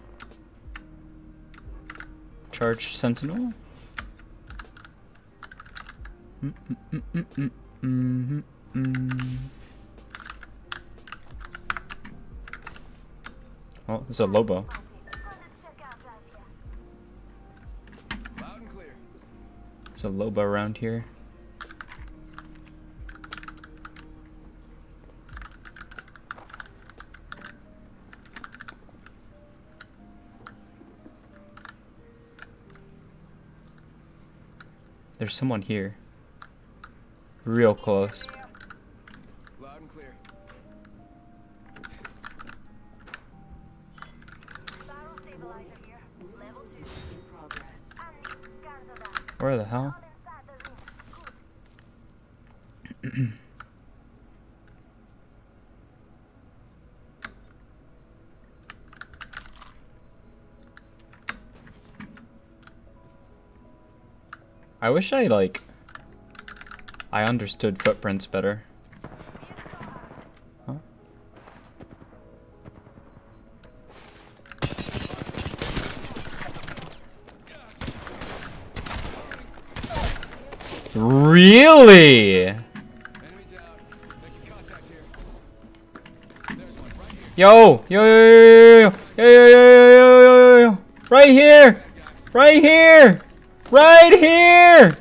Charge sentinel. Mm -mm -mm -mm -mm -mm -mm. Oh, there's a Lobo. Loud and clear. There's a Lobo around here. There's someone here. Real close. Loud and clear. Barrel stabilizer here. Level two. In progress. And these guns are that. Where the hell? All inside the room. Good. I wish I, like, I understood footprints better. Huh? Really? Enemy down. Making contact here. There's one right here. Yo, yo, yo, yo, yo, yo, yo, yo, yo, yo, yo, yo, right here, right here, right here.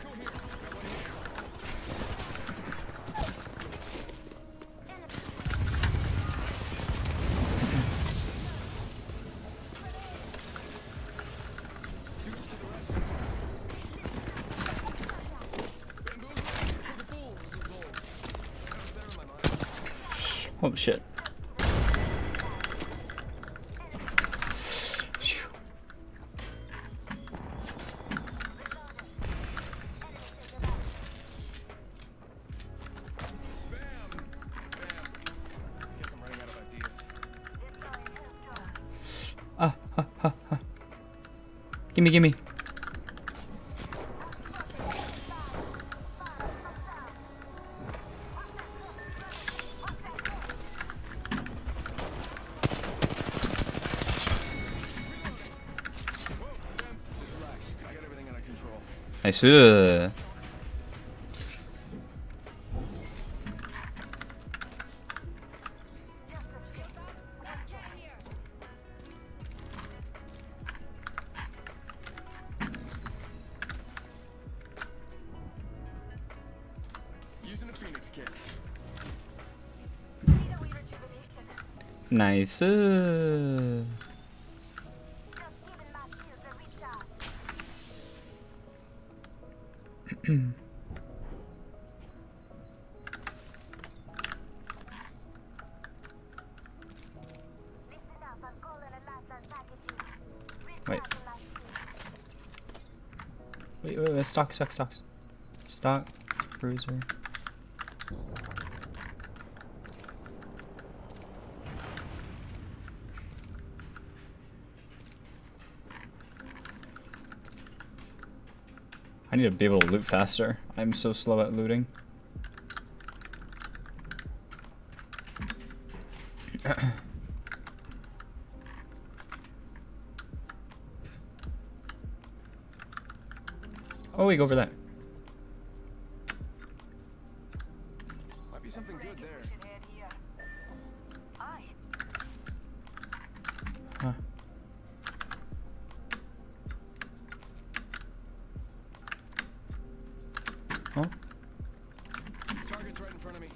Oh shit. Ah, ah, ah, ah. Gimme, gimme. 나이스. Using a Phoenix kit. Need a wee rejuvenation. 나이스. Just giving my shields a recharge. Listen up, I'm calling a lifeline package. Wait. Recharging my shields. Wait, wait, wait, stock, stock, stock. Stock, cruiser. I need to be able to loot faster. I'm so slow at looting. Oh, we go over there. Might be something good there. We should head here. Aye. Huh. Oh, Target's right in front of me.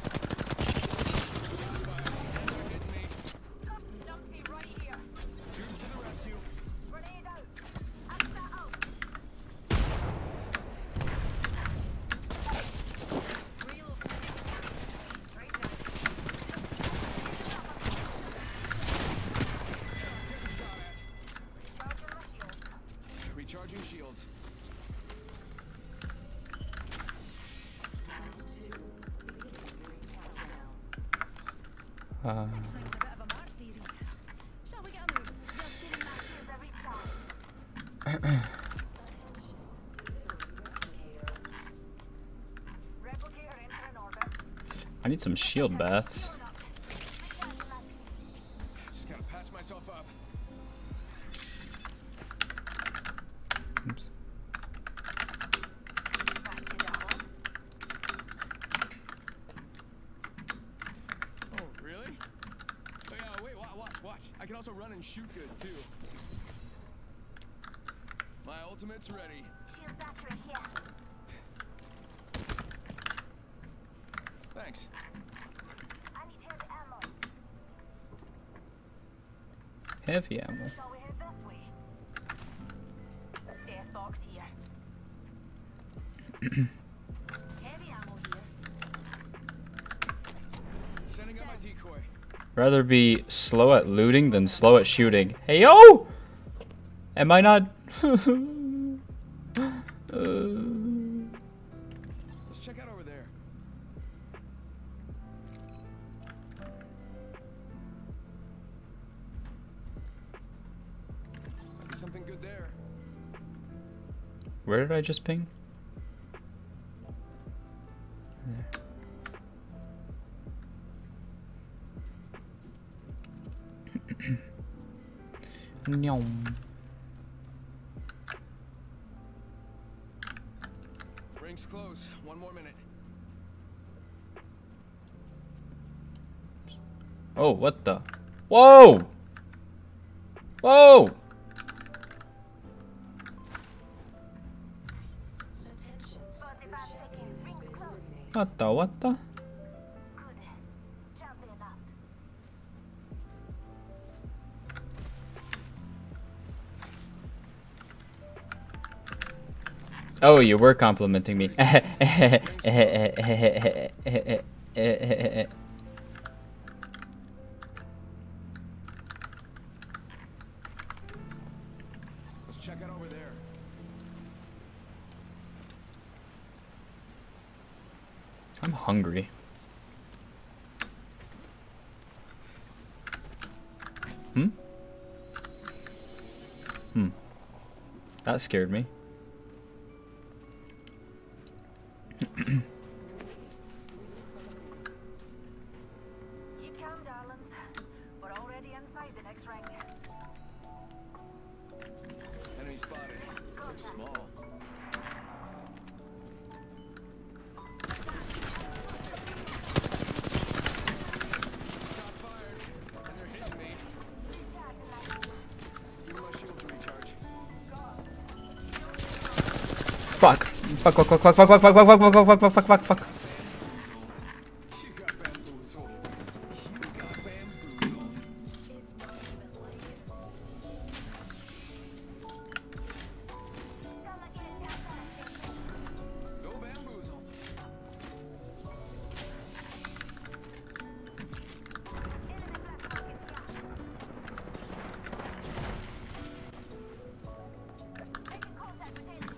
Numpty right here. Troops to the rescue. Grenade out. Up that out. Real. Straight down. Here's a shot at. Recharging my shields. Recharging shields. uh, Looks like it's a bit of a march, dearies. Shall we get a move? Just giving my shields a recharge. Replicator entering orbit. I need some shield bats. Going up. Recharging my shields. Just gotta patch myself up. Oops. Back to double. Oh, really? Oh, yeah, wait, wa- watch, watch. I can also run and shoot good, too. My ultimate's ready. Shield battery here. Thanks. I need heavy ammo. Heavy ammo. Shall we head this way? Death box here. Heavy ammo here. Sending out my decoy. Rather be slow at looting than slow at shooting. Hey yo! Am I not? uh, Let's check out over there. Might be something good there. where did I just ping? There. Nyom. Ring's close. One more minute. Oh, what the? Whoa! Whoa! forty-five seconds. Rings close. What the? What the? Good. Jump in out. Oh, you were complimenting me. I'm hungry. Hmm? Hmm. That scared me. Keep calm, darlings. We're already inside the next ring. Enemy spotted. They're small. Shot fired. And they're hitting me. Give me my shield to recharge. Fuck. Fuck, fuck, fuck, fuck, fuck, fuck, fuck, fuck, fuck, fuck, fuck, fuck, fuck, fuck, fuck. You got bamboozled. You got bamboozled. Go bamboozle. Making contact with enemy.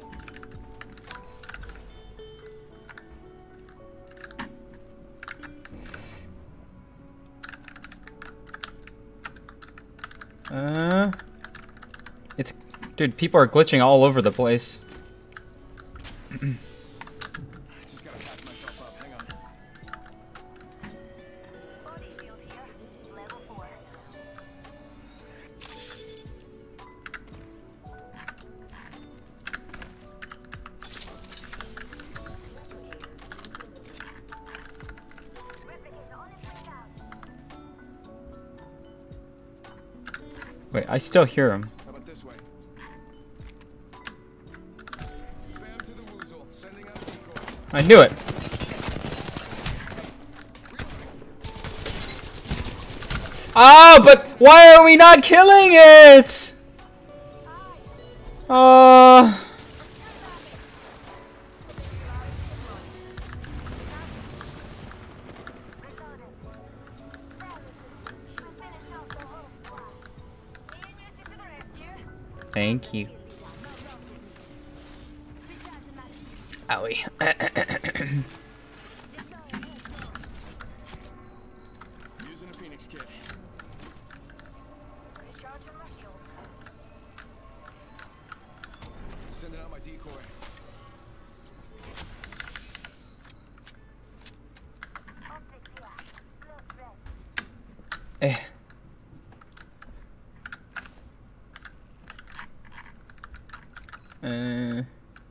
Uh, it's, dude, people are glitching all over the place. Just gotta patch myself up. Hang on. Body shield here. Level four. Replicator on its way down. Wait, I still hear him. How about this way? Bam to the woozle. Sending out decoy. I knew it. Oh, but why are we not killing it? Uh, Reloaded. We finish off the whole squad. Me and Yusi to the rescue. thank you. Owie. Using a Phoenix kit. Recharging my shields. Sending out my decoy. Optics here. Close red. Eh. Uh,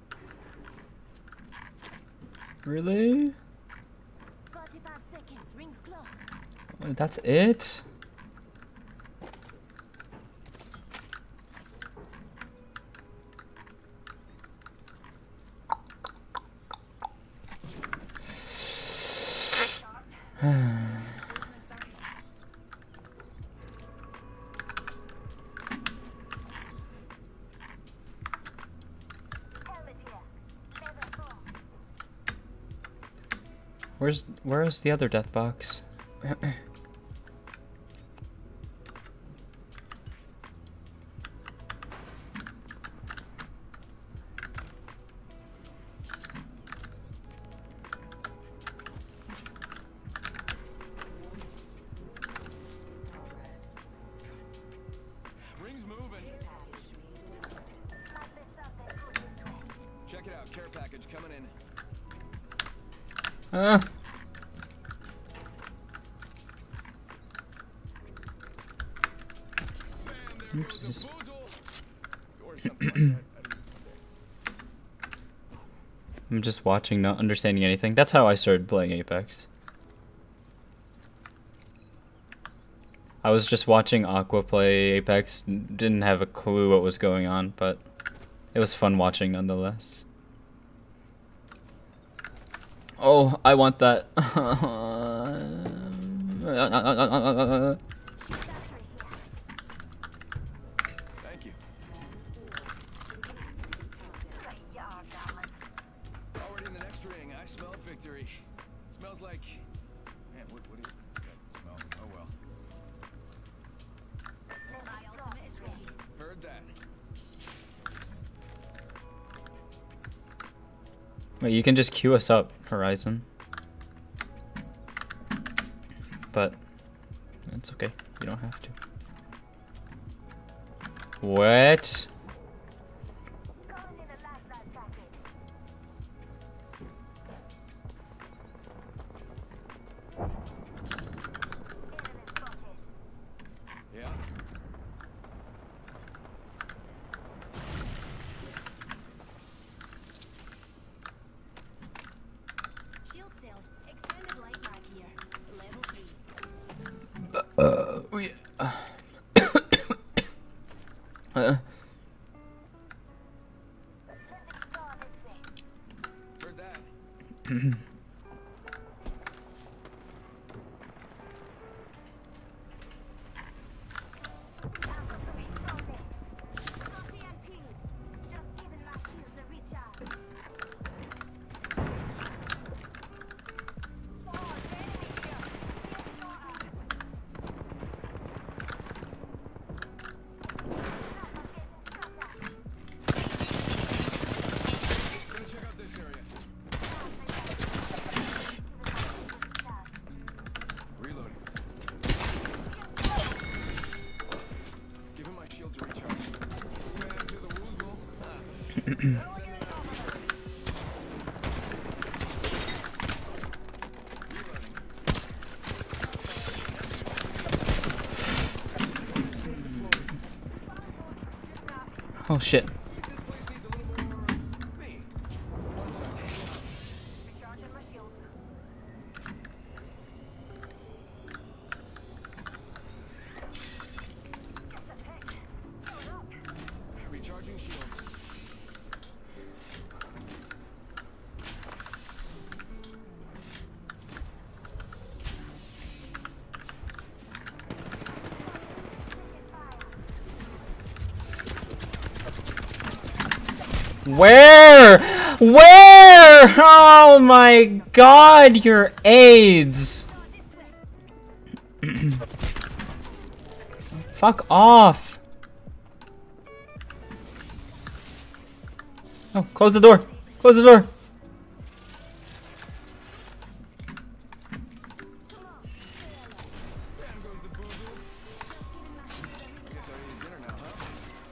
really? forty-five seconds, rings close. Wait, that's it? Helmet here. Level four. Where's where's the other death box? Ring's moving. Like this up, then go this way. Check it out. Care package coming in. Uh, Bam, there Oops, goes the just- boozle. Or something like that. I don't know. I'm just watching, not understanding anything. That's how I started playing Apex. I was just watching Aqua play Apex, n- didn't have a clue what was going on, but it was fun watching nonetheless. Oh, I want that. Thank you. Right you are, darling. Already in the next ring. I smell victory. Smells like. Man, what, what is that smell? Oh well. My ultimate is ready. Heard that. Wait, you can just queue us up, Horizon. but it's okay. You don't have to. What? Calling in a lifeline package. Enemy spotted. Yeah. Shield cell. Extended light mag here. Level three. Uh, oh yeah. uh. Let's explore this way. Heard that. I've got some hits on there. Copy and P. Just giving my shields a recharge. Oh, enemy here. Shield shorter. Gonna check out this area. Reloading. Giving my shields a recharge. Man to the woozle. Ah. Oh shit. This place needs a little more me. One second. Recharging my shields. Get the pick. Hold up. Recharging shields. Where? Where? Oh my god, your AIDS. Fuck off. Oh, close the door. Close the door. There goes the boozle. I guess I owe you dinner now, huh?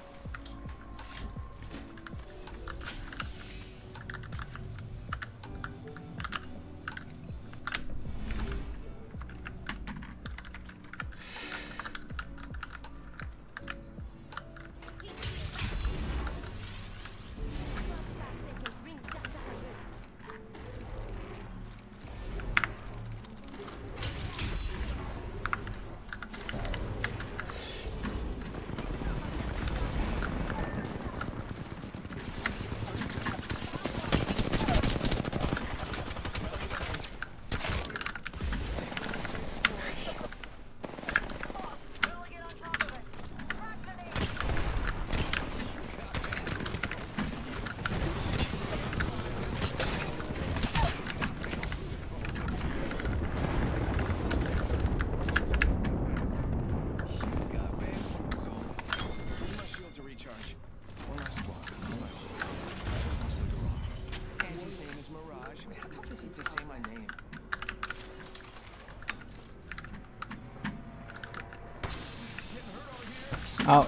Out.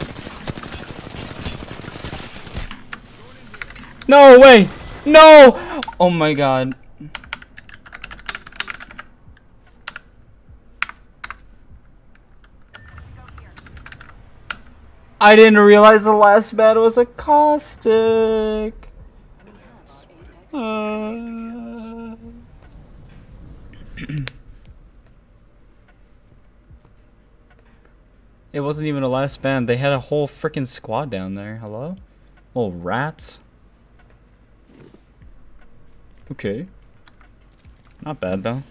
No way! No! Oh my god. I didn't realize the last bad was a caustic. Uh... It wasn't even a last band. They had a whole freaking squad down there. Hello? Little rats. Okay. Not bad though.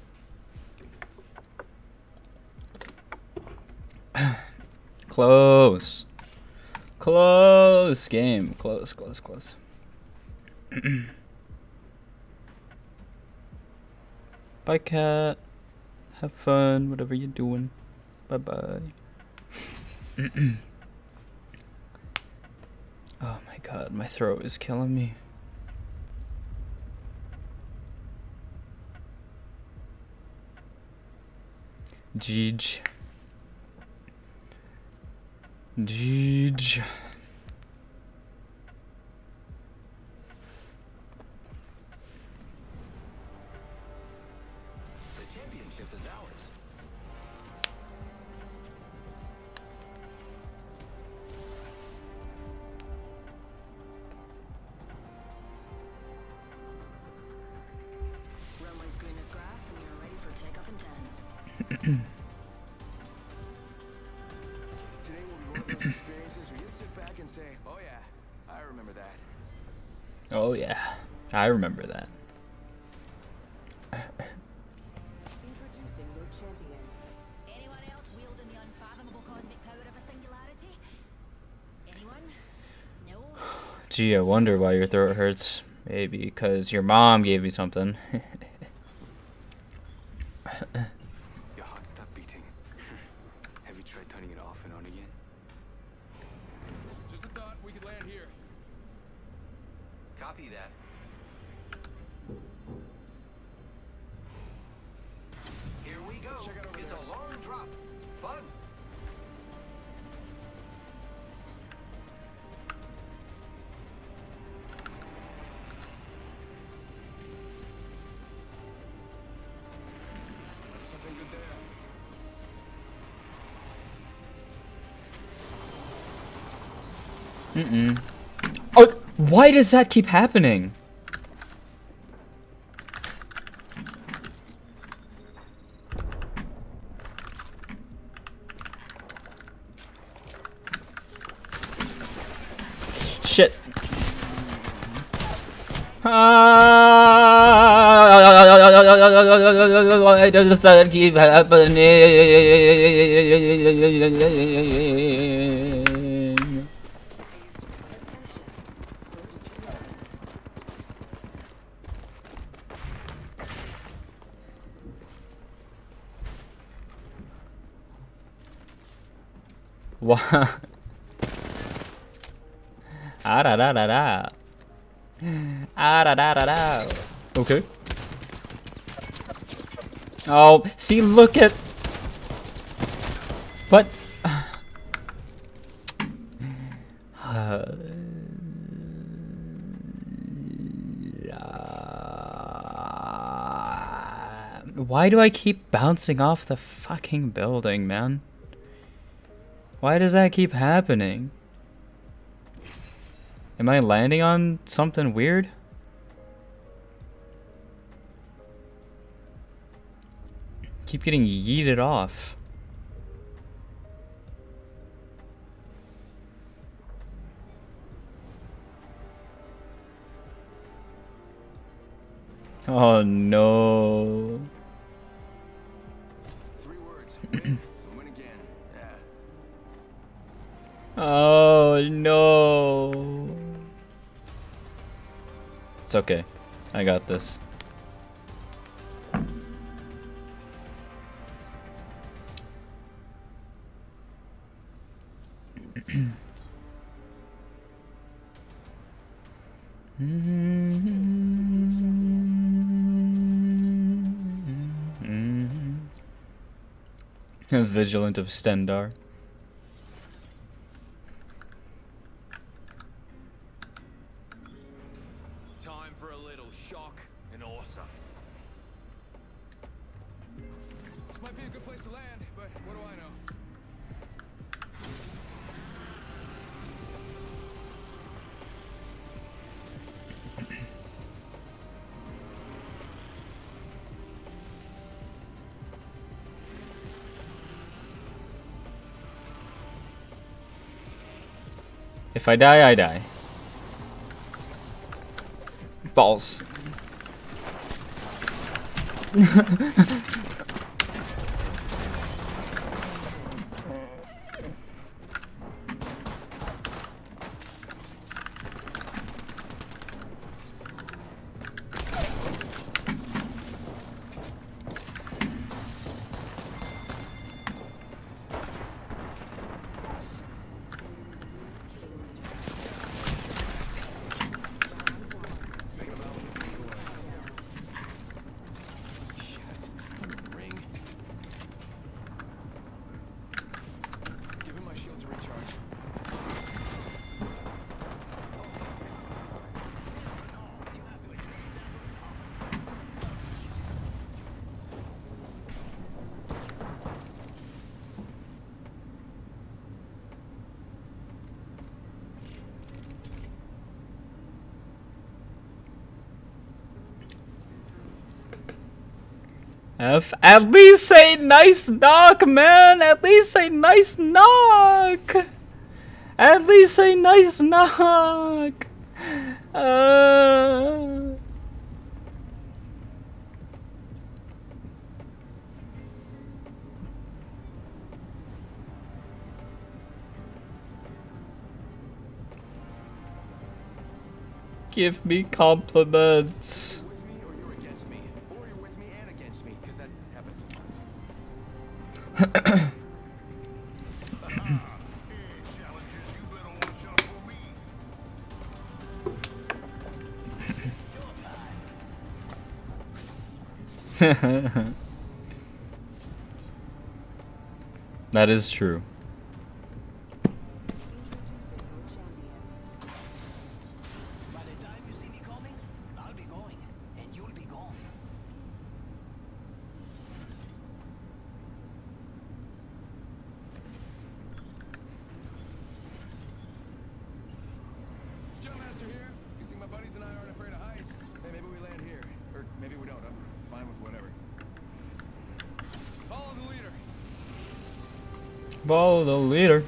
Close. Close game. Close, close, close. Bye, cat. Have fun, whatever you're doing. Bye bye. Oh my god, my throat is killing me. Jeej. Jeej. The championship is ours. Runway's green as grass, and you're ready for takeoff in ten. Today will be one of those experiences where you sit back and say, "Oh yeah, I remember that." Oh yeah, I remember that. Introducing your champion. Anyone else wielding the unfathomable cosmic power of a singularity? Anyone? No? Gee, I wonder why your throat hurts. Maybe because your mom gave you something. Your heart stopped beating. Have you tried turning it off and on again? Just a thought, we could land here. Copy that. Here we go. Check it over It's there. a long drop. Fun. Something good there. Mm-mm. Oh, why does that keep happening? Shit. Why does that keep happening? What? Ah da da da da. Ah da da da da. Okay. Oh, see, look at. What? Uh, why do I keep bouncing off the fucking building, man? Why does that keep happening? Am I landing on something weird? Keep getting yeeted off. Oh no. Three words. Win and win again. Yeah. Oh no. It's okay. I got this. Vigilant of Stendar. Time for a little shock and awe. This might be a good place to land, but what do I know? If I die, I die. Balls. F. At least say nice knock, man. At least say nice knock. At least say nice knock. Uh... Give me compliments. With me or you're against me, or you're with me and against me, because that happens sometimes. That is true. By the time you see me coming, I'll be going, and you'll be gone. Jumpmaster here. You think my buddies and I aren't afraid of heights? Hey, maybe we land here. Or maybe we don't. I'm fine with whatever. Follow the leader. Follow the leader.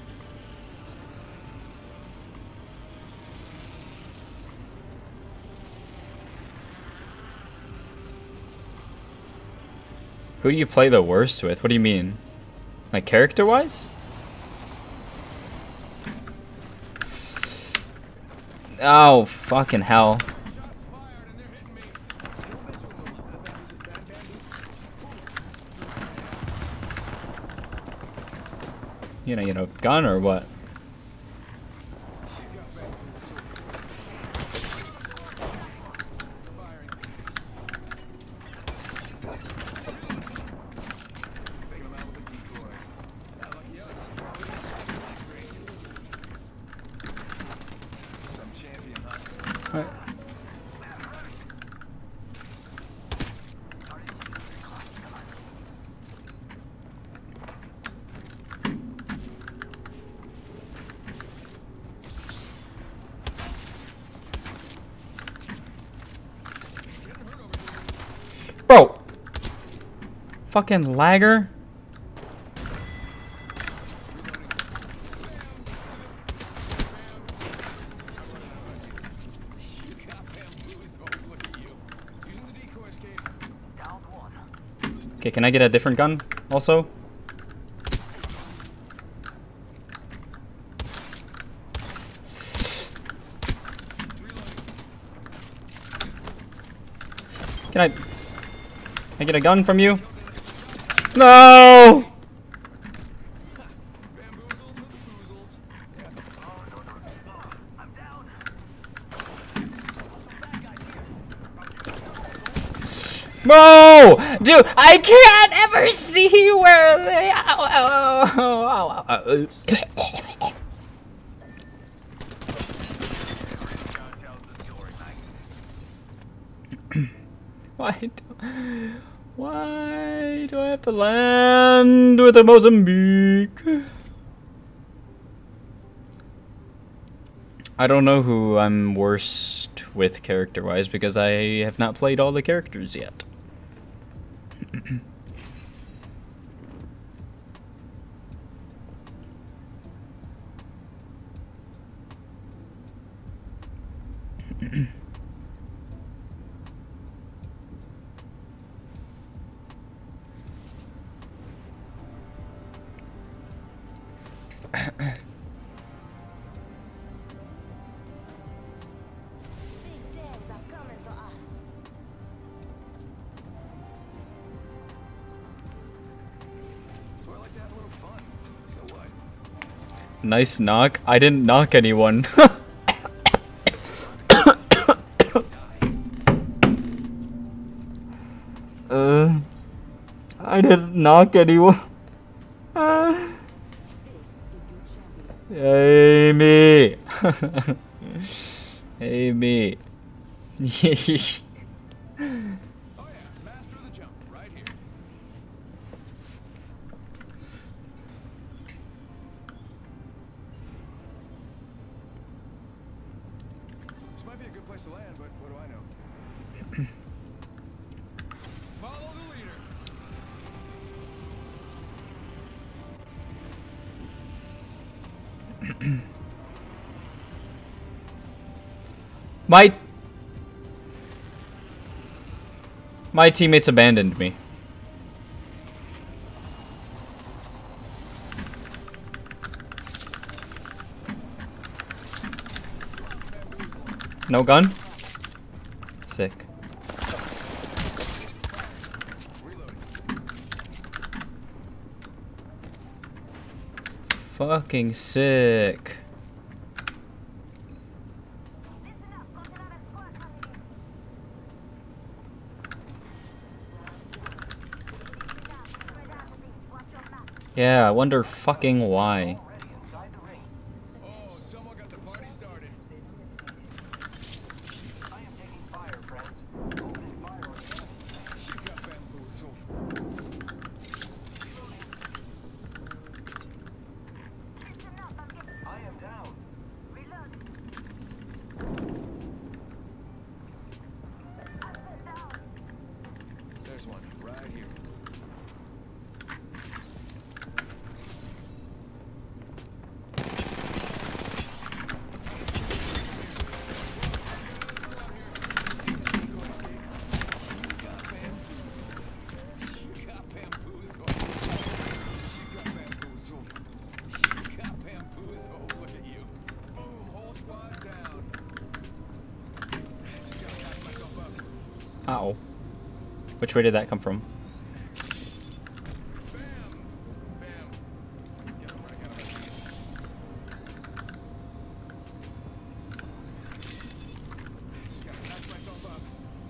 Who do you play the worst with? What do you mean? Like character-wise? Oh, fucking hell. Shots fired and they're hitting me. You know, you know, gun or what? Bro! Fucking lagger. Okay, can I get a different gun also? Can I, can I get a gun from you? No! No! Dude, I can't ever see where they... Ow, ow, ow, ow, ow. Why do, why do I have to land with a Mozambique? I don't know who I'm worst with character-wise because I have not played all the characters yet. Big devs are coming for us. So I like to have a little fun. So what? Nice knock. I didn't knock anyone. uh, I didn't knock anyone. Uh, hey me. Hey me. Oh yeah, master of the jump, right here. This might be a good place to land, but what do I know? Follow the leader. My... My teammates abandoned me. No gun? Sick. Fucking sick. Yeah, I wonder fucking why. Oh, someone got the party started. I am taking fire, friends. Opening fire on the enemy. You got bamboozled. I am down. There's one right here. You got bamboozled. You got bamboozled. You got bamboozled. Look at you. Boom, whole squad down. Just gotta catch myself up. Ow. Which way did that come from? Bam! Bam! Yeah, I'm running out of ideas. Just gotta catch myself up.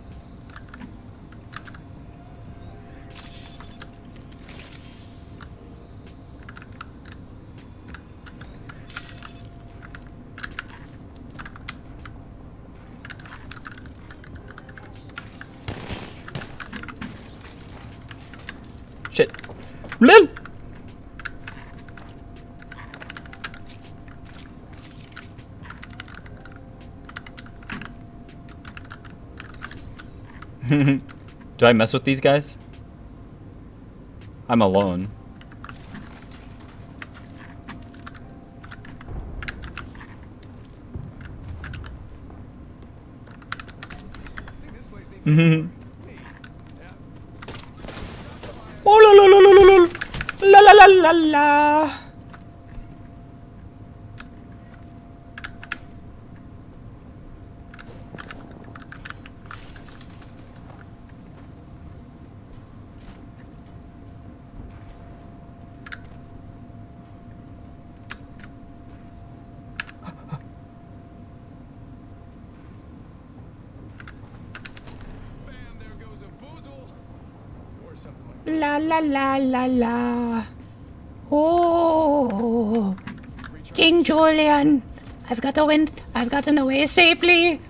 Shit. Lil! Do I mess with these guys? I'm alone. I think this place needs Mhm. Hey, yeah. Oh la la la la la la la la la la. Bam, there goes a boozle. Or something like La la la la la. Oh, King Julian, I've got to win. I've gotten away safely.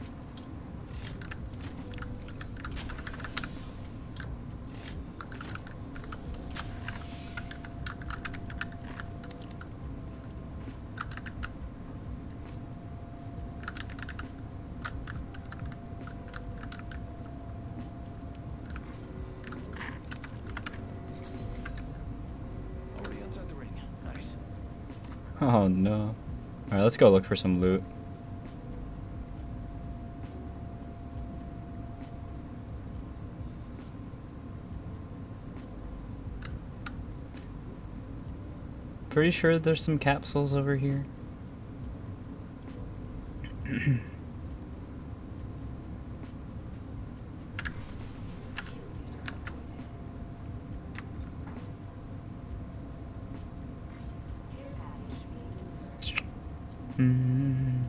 already outside the ring. Nice. Oh no. Alright, let's go look for some loot. Pretty sure there's some capsules over here. Mm.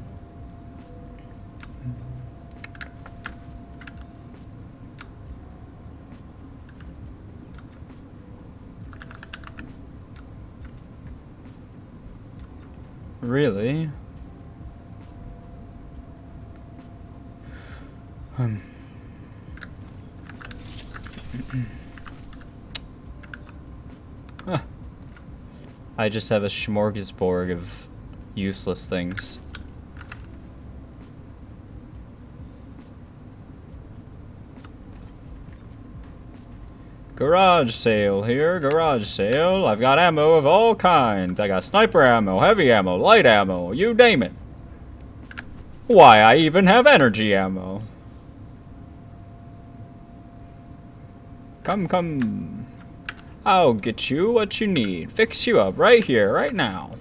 Really? Um. Huh. I just have a smorgasbord of useless things. Garage sale here, garage sale. I've got ammo of all kinds. I got sniper ammo, heavy ammo, light ammo, you name it. Why, I even have energy ammo. Come, come. I'll get you what you need. Fix you up right here, right now.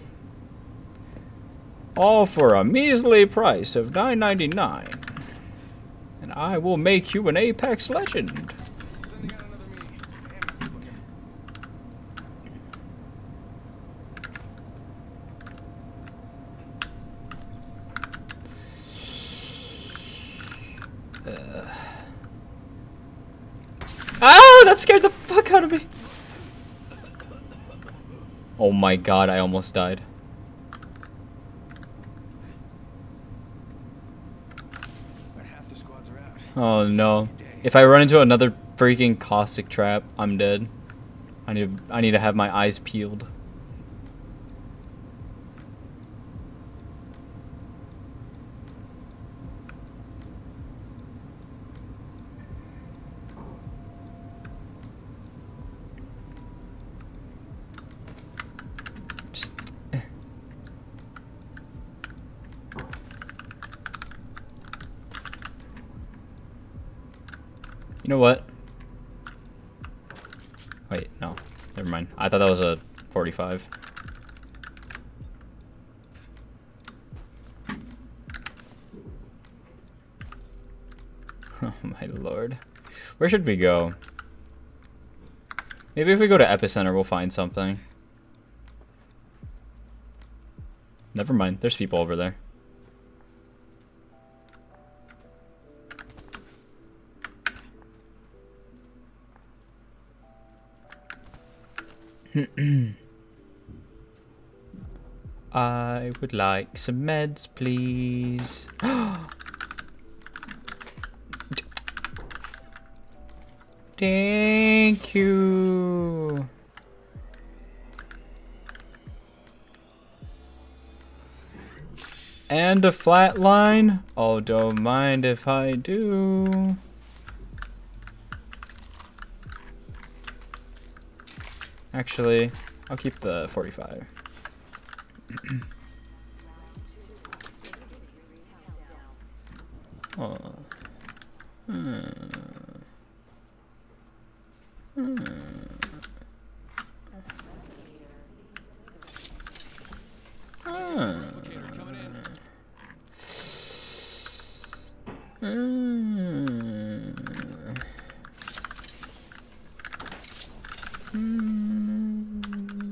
All for a measly price of nine ninety-nine. And I will make you an Apex legend. Sending out another me. Damn, it's looking. Ah, that scared the fuck out of me. Oh my god, I almost died. About half the squads are out. Oh no. If I run into another freaking caustic trap, I'm dead. I need to, I need to have my eyes peeled. Just You know what? Wait, no. Never mind. I thought that was a forty-five. Oh my lord. Where should we go? Maybe if we go to Epicenter, we'll find something. Never mind. There's people over there. I would like some meds, please. Thank you. And a flat line? Oh, don't mind if I do. Actually, I'll keep the forty-five. Oh. Hmm. Hmm. Ah. Hmm. Hmm.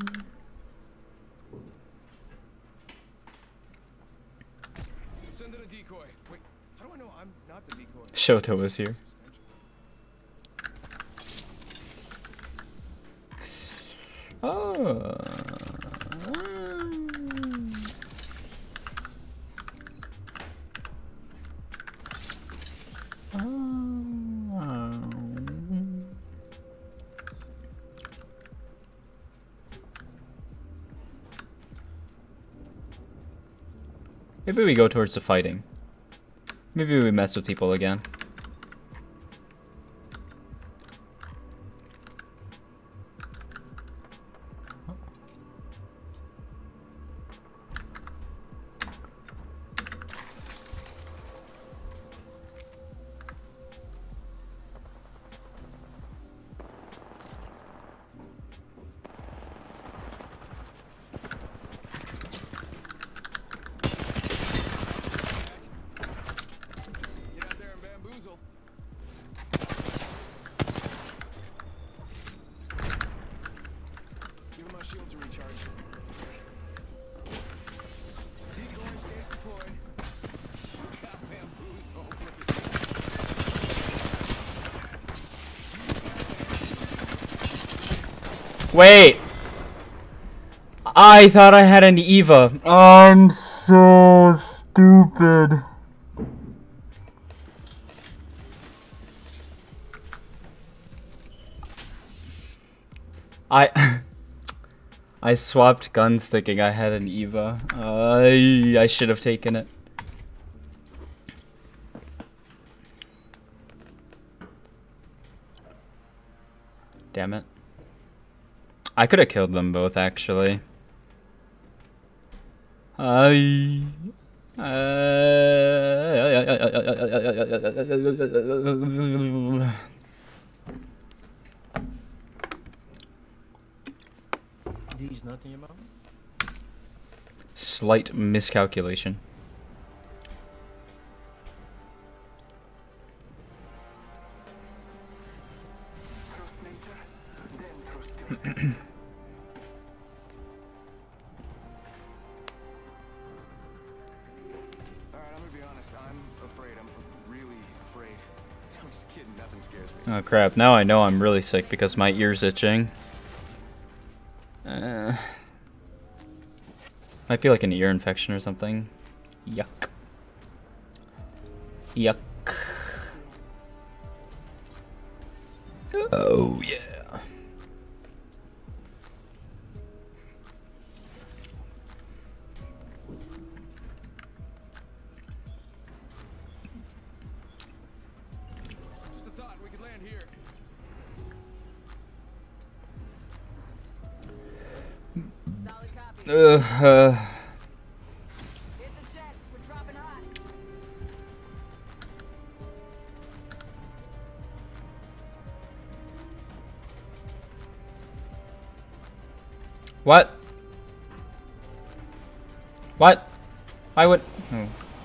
Send in a decoy. Wait, how do I know I'm not the decoy? Shoto is here. Oh. Maybe we go towards the fighting. Maybe we mess with people again. Get out there and bamboozle. Give him my shield to recharge. Decoy escape deployed. Got bamboozled. Look at Wait! I thought I had an Eva. I'm so stupid. I I swapped guns thinking I had an Eva. I I should have taken it. Damn it. I could have killed them both actually. I Uh, These nuts in your mouth? Slight miscalculation. Trust nature, then trust yourself. Alright, I'm gonna be honest. I'm afraid. I'm really afraid. I'm just kidding. Nothing scares me. Oh crap, now I know I'm really sick because my ear's itching. Uh, might be like an ear infection or something. Yuck. Yuck. Oh yeah. Just a thought, we could land here. Solid copy. Uh, uh, Hit the jets. We're dropping hot. what? What? I would. Oh.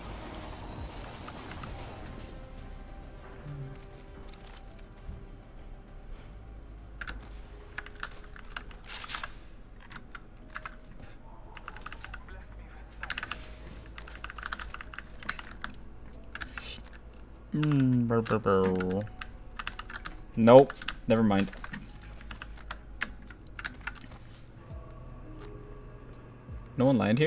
Mm, brr, brr, brr. Nope. Never mind. No one land here?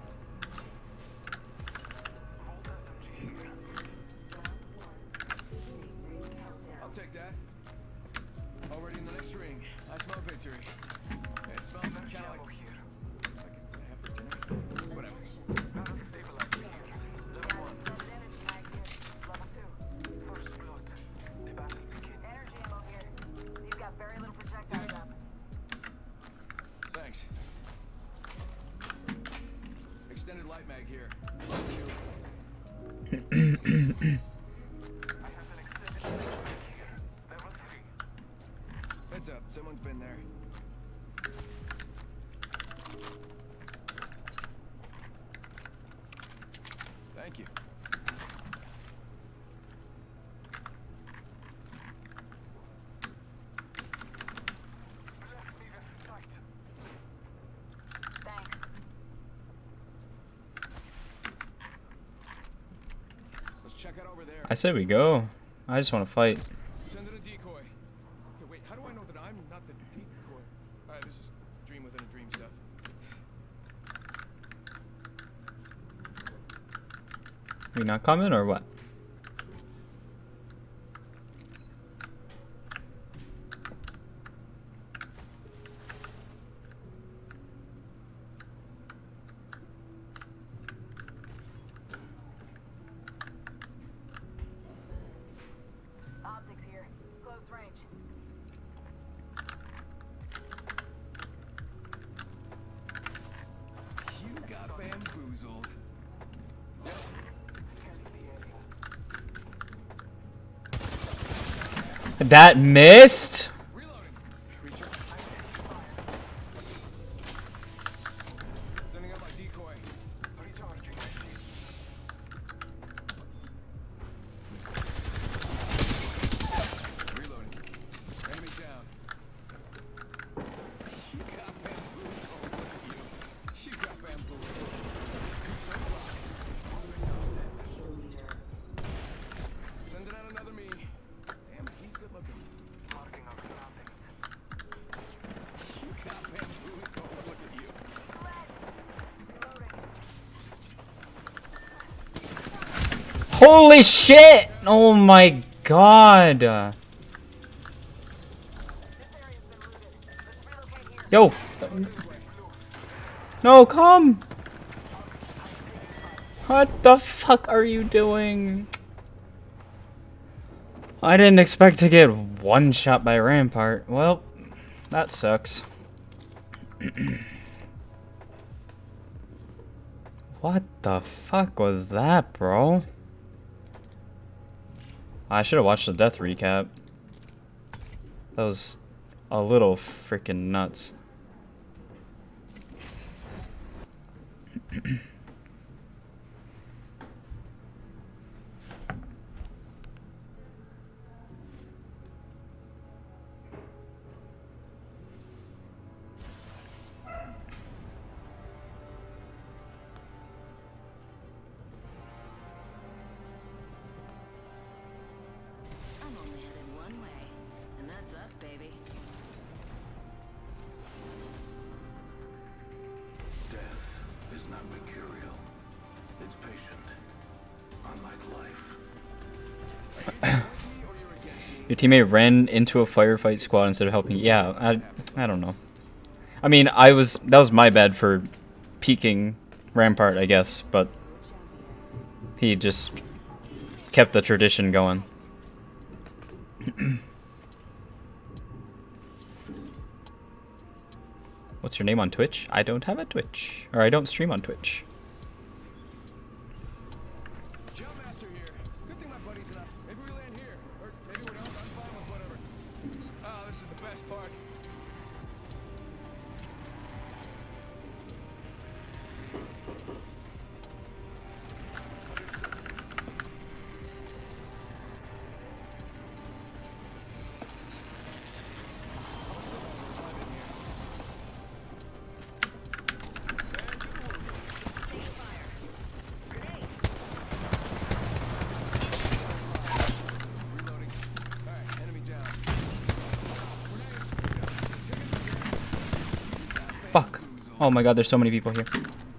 I'll take that. Already in the next ring. I smell victory. It smells kind of like, like a half for dinner. Whatever. Battle stabilizer here. Level one. Level two. First blood. The battle begins. Energy ammo here. These got very little projectiles up. Thanks. Extended light mag here. I have an extended flashbang here. Level three. Heads up, someone's been there. Thank you. Bless me with sight. Thanks. Let's check out over there. I say we go. I just want to fight. Send in a decoy. Okay, wait, how do I know that I'm not the decoy? Alright, this is dream within a dream stuff. We not coming or what? Optics here. Close range. You got bamboozled. Scanning the area. That missed? Reloading. Creature. Sending out my decoy. Recharging my shield. Reloading. Enemy down. You got bamboozled. Look at you. You got bamboozled. Sending out another me. Damn, he's good looking. Marking our surroundings. You got bamboozled. Look at you. Holy shit! Oh my god. Uh, This area's been looted. Let's relocate here. Yo. No, come. What the fuck are you doing? I didn't expect to get one shot by Rampart. Well, that sucks. What the fuck was that, bro? I should have watched the death recap. That was a little freaking nuts. I'm only headed one way, and that's up, baby. Death is not mercurial. It's patient. Unlike life. Your teammate ran into a firefight squad instead of helping. Yeah, I, I don't know. I mean, I was that was my bad for peeking Rampart, I guess, but he just kept the tradition going. What's your name on Twitch? I don't have a Twitch, or I don't stream on Twitch. Jump master here. Good thing my buddy's enough. Maybe we land here. Or maybe we don't. I'm fine with whatever. Oh, this is the best part. Reloading. Alright, enemy down. Fuck. Oh my god, there's so many people here.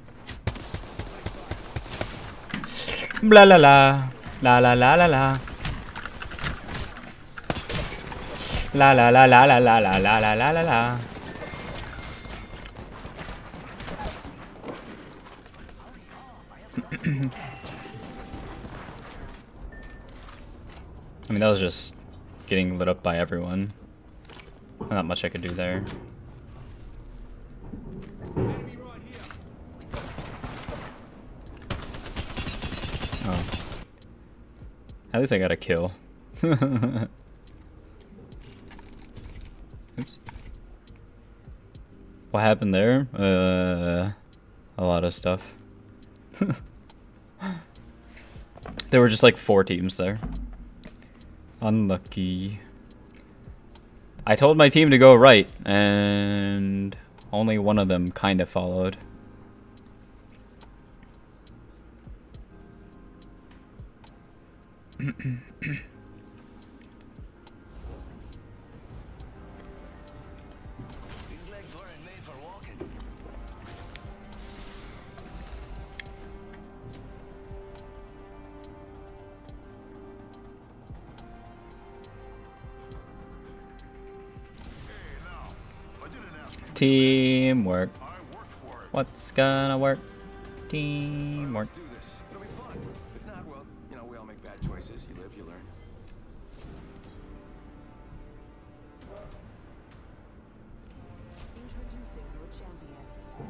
Blah la la. La la la la la. La la la la la la la la la la la la. I mean, that was just getting lit up by everyone. Not much I could do there. Enemy right here. Oh. At least I got a kill. Oops. What happened there? Uh, a lot of stuff. There were just like four teams there. Unlucky. I told my team to go right, and only one of them kind of followed. These legs weren't made for walking. Hey, now. I didn't ask you. Teamwork. I worked for it. What's gonna work? Alright, Teamwork. let's do this. It'll be fun. If not, well, you know, we all make bad choices. You live, you learn. Introducing your champion.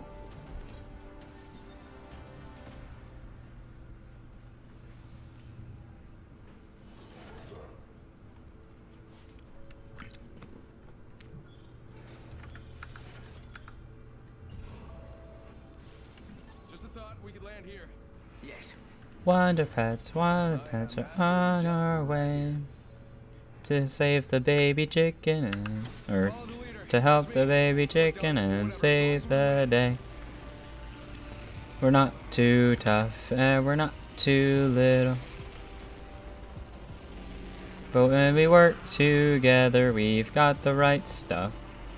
Just a thought, we could land here. Yes. Wonder Pets, Wonder Pets are on our way to save the baby chicken and, or Follow the leader. to help the baby chicken and save the day. We're not too tough and we're not too little, but when we work together, we've got the right stuff.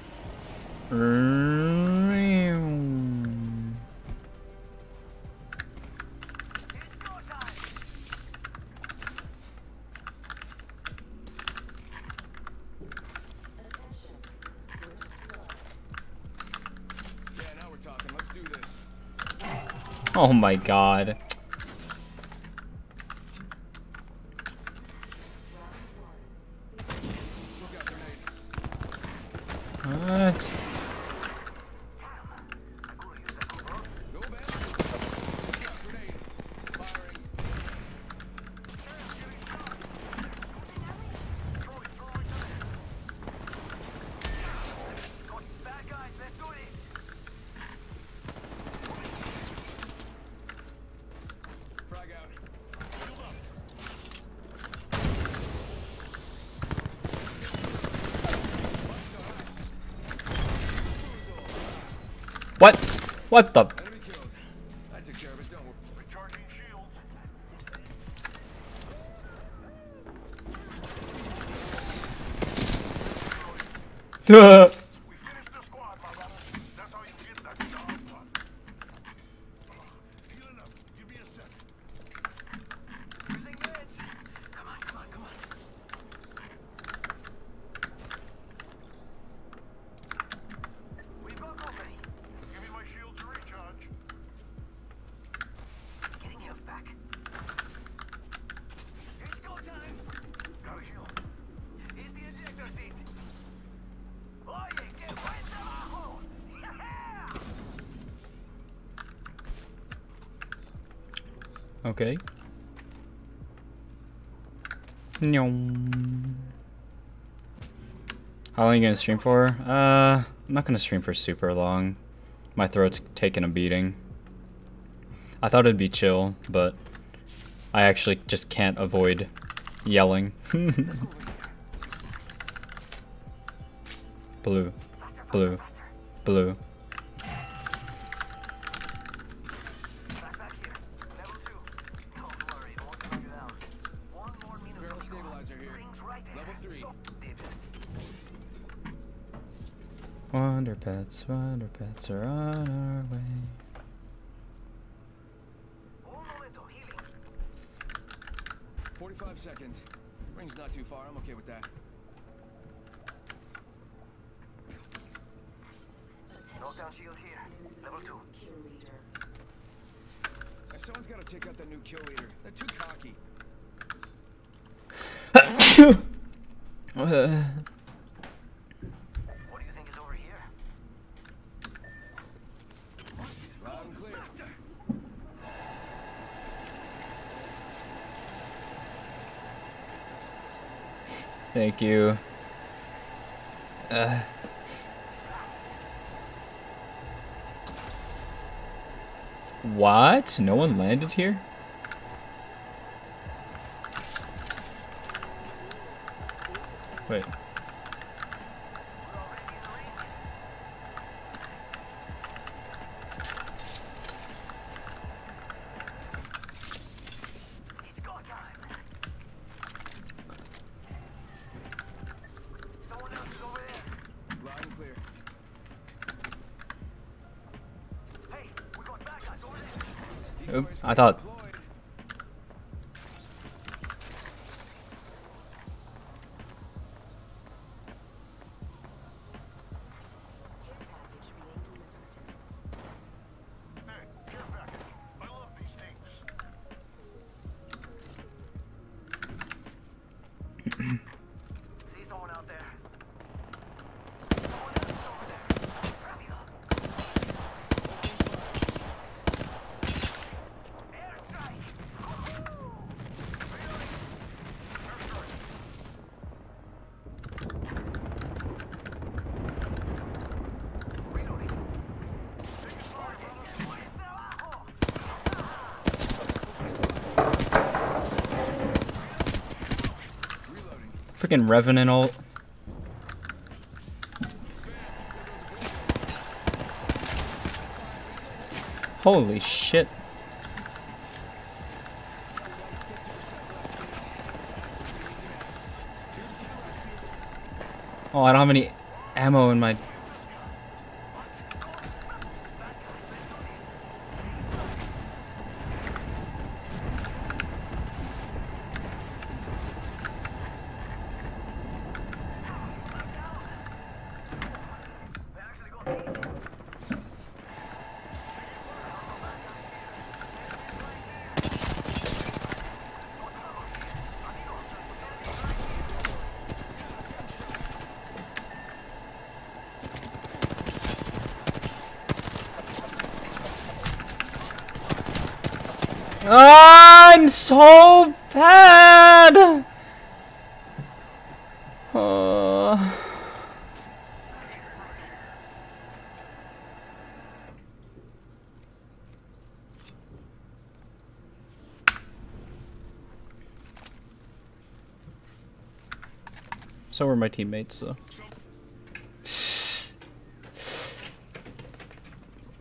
It's go time. Yeah, now we're talking. Let's do this. Oh my god. Look out, grenade. What? Go, man. What? What the? Enemy killed. I took care of it, don't worry. Recharging shields. We finished the squad, my brother. That's how you get that job done. Healing up. Give me a second. Using meds. Come on, come on, come on. We've got company. Give me my shield to recharge. Getting health back. It's go time. Gotta heal. Here's the ejector seat. Oye, que buen trabajo. Yeah! Okay. Nyong. How long are you gonna stream for? Uh, I'm not gonna stream for super long. My throat's taking a beating. I thought it'd be chill, but I actually just can't avoid yelling. Blue, blue, blue. Back back here. Level two. Don't worry, it won't knock you out. One more minute. Barrel stabilizer here. Rings right there. Level three. So, dibs. Wonder Pets, Wonder Pets are on our way. Un momento, healing. forty-five seconds. Ring's not too far. I'm okay with that. Knockdown shield here. Level two. Hey, someone's got to take out that new kill leader. They're too cocky. Uh, What do you think is over here? Loud and clear. Thank you. Uh. What? No one landed here? Wait. It's go time. Someone else is over there. Loud and clear. Hey, we got bad guys over there. Oop, I thought. Deployed. Hey, care package. I love these things. See someone out there. Someone else is over there. Rápido. Airstrike. Reloading. Buen trabajo. Reloading. Freaking Revenant ult. Holy shit. Oh, I don't have any ammo in my... They actually got me. Ah, I'm so bad! Uh... So were my teammates, so.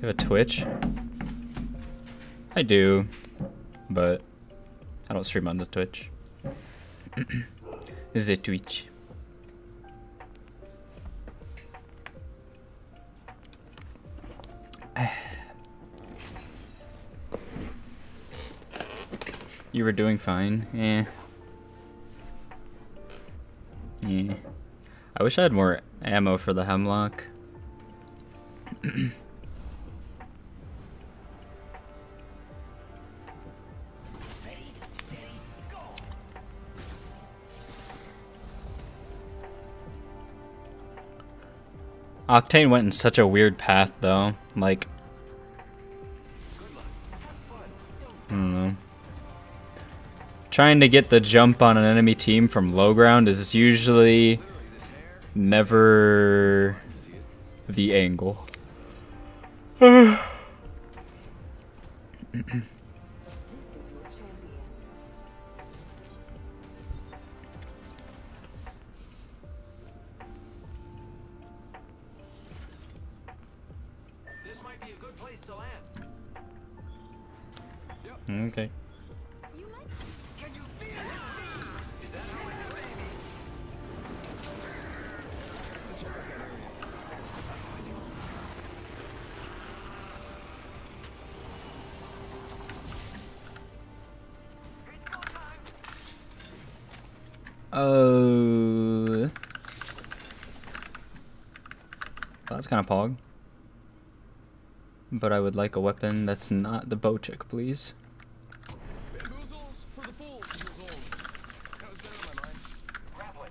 have a Twitch? I do, but I don't stream on the Twitch. This is a Twitch. You were doing fine. Eh. Yeah. I wish I had more ammo for the hemlock. Octane went in such a weird path though. Like, I don't know. Trying to get the jump on an enemy team from low ground is usually never the angle. This is your champion. This might be a good place to land. Okay. Can you feel it? Is that how it is, baby? It's go time. Uh, that's kind of pog. But I would like a weapon that's not the bow chick, please. Bamboozles for the fools. That was better in my mind. Grappling.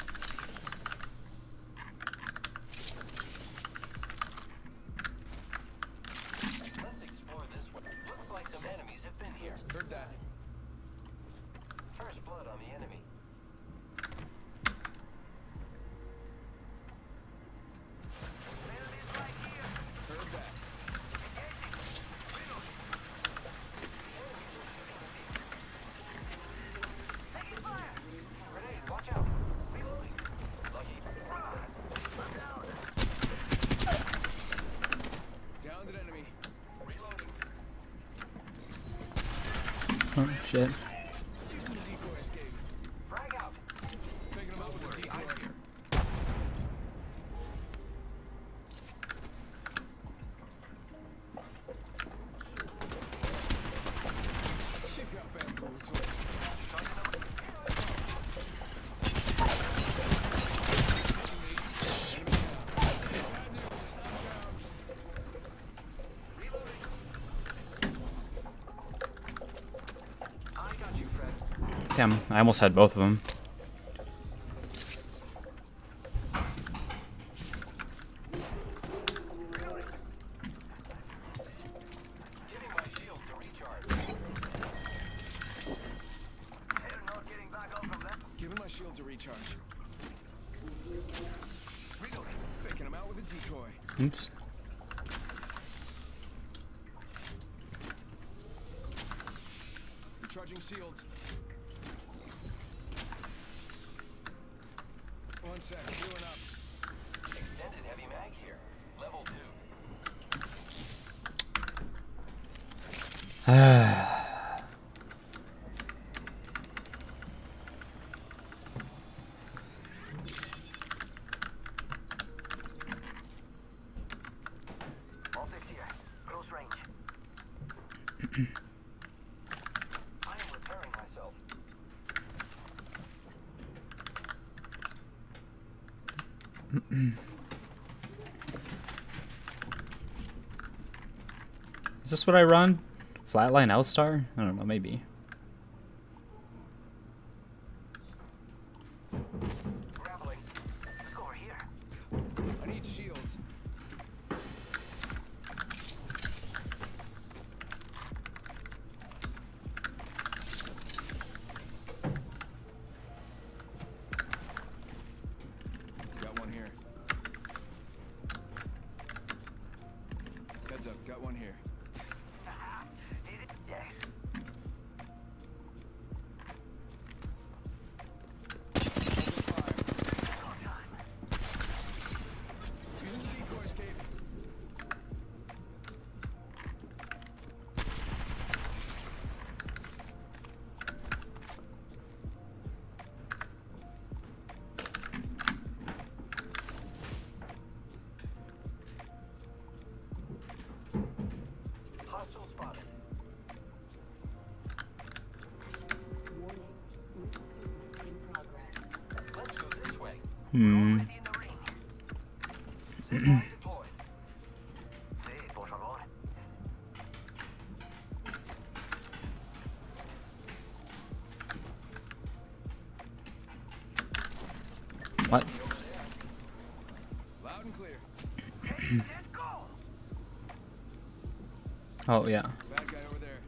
Let's explore this one. Looks like some enemies have been here. Heard that. First blood on the enemy. Enemies right here. Heard that. Taking fire. Grenade, watch out. Reloading. Lucky. Downed an enemy. Reloading. Oh shit. Using the decoy escape. Frag out. Taking him out with a decoy. She got bamboozled. I got you, Fred. Damn, I almost had both of them. Giving my shield to recharge. They're not getting back up from that. Giving my shield to recharge. Reloading. Faking him out with a decoy. Oops. Recharging shields. One sec, healing up. Extended heavy mag here. Level two. Optics here. Close range. I am repairing myself. Is this what I run? Flatline L-Star? I don't know, maybe. Grappling. Let's go over here. I need shields. Got one here. Heads up, got one here. Yes. Using the decoy escape. Hmm. Ready in the ring. Signal deployed. Sí, por favor. What? Loud and clear. Ready, set, go. Oh yeah. Bad guy over there.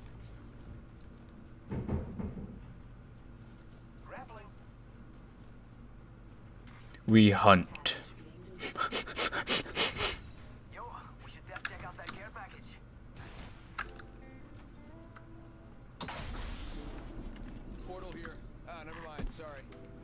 Grappling. We hunt. Yo, we should def check out that care package. Portal here. Ah, never mind. Sorry.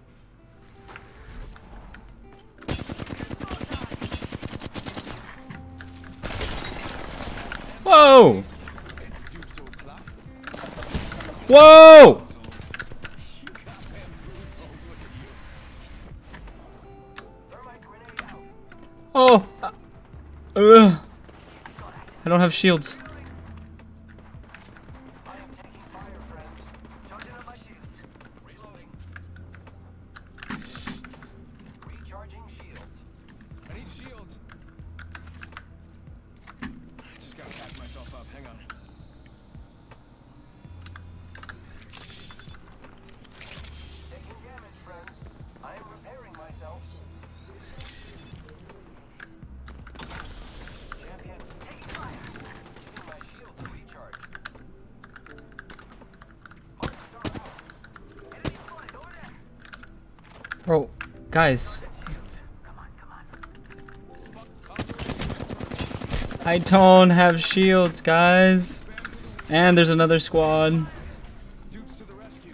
Whoa! Dude, so clap. Whoa! You got bamboozled. Look at you. Thermite grenade out. Oh! Uh, ugh. I don't have shields. I am taking fire, friends. Charging up my shields. Reloading. Recharging shields. I need shields. I just gotta patch myself up. Hang on. Taking damage, friends. I am repairing myself. Champion, taking fire. Giving my shields a recharge. Mark star out. Enemy spotted over there. Bro, guys, Shields. Come on, come on. I don't have shields, guys. And there's another squad. Dupes to the rescue.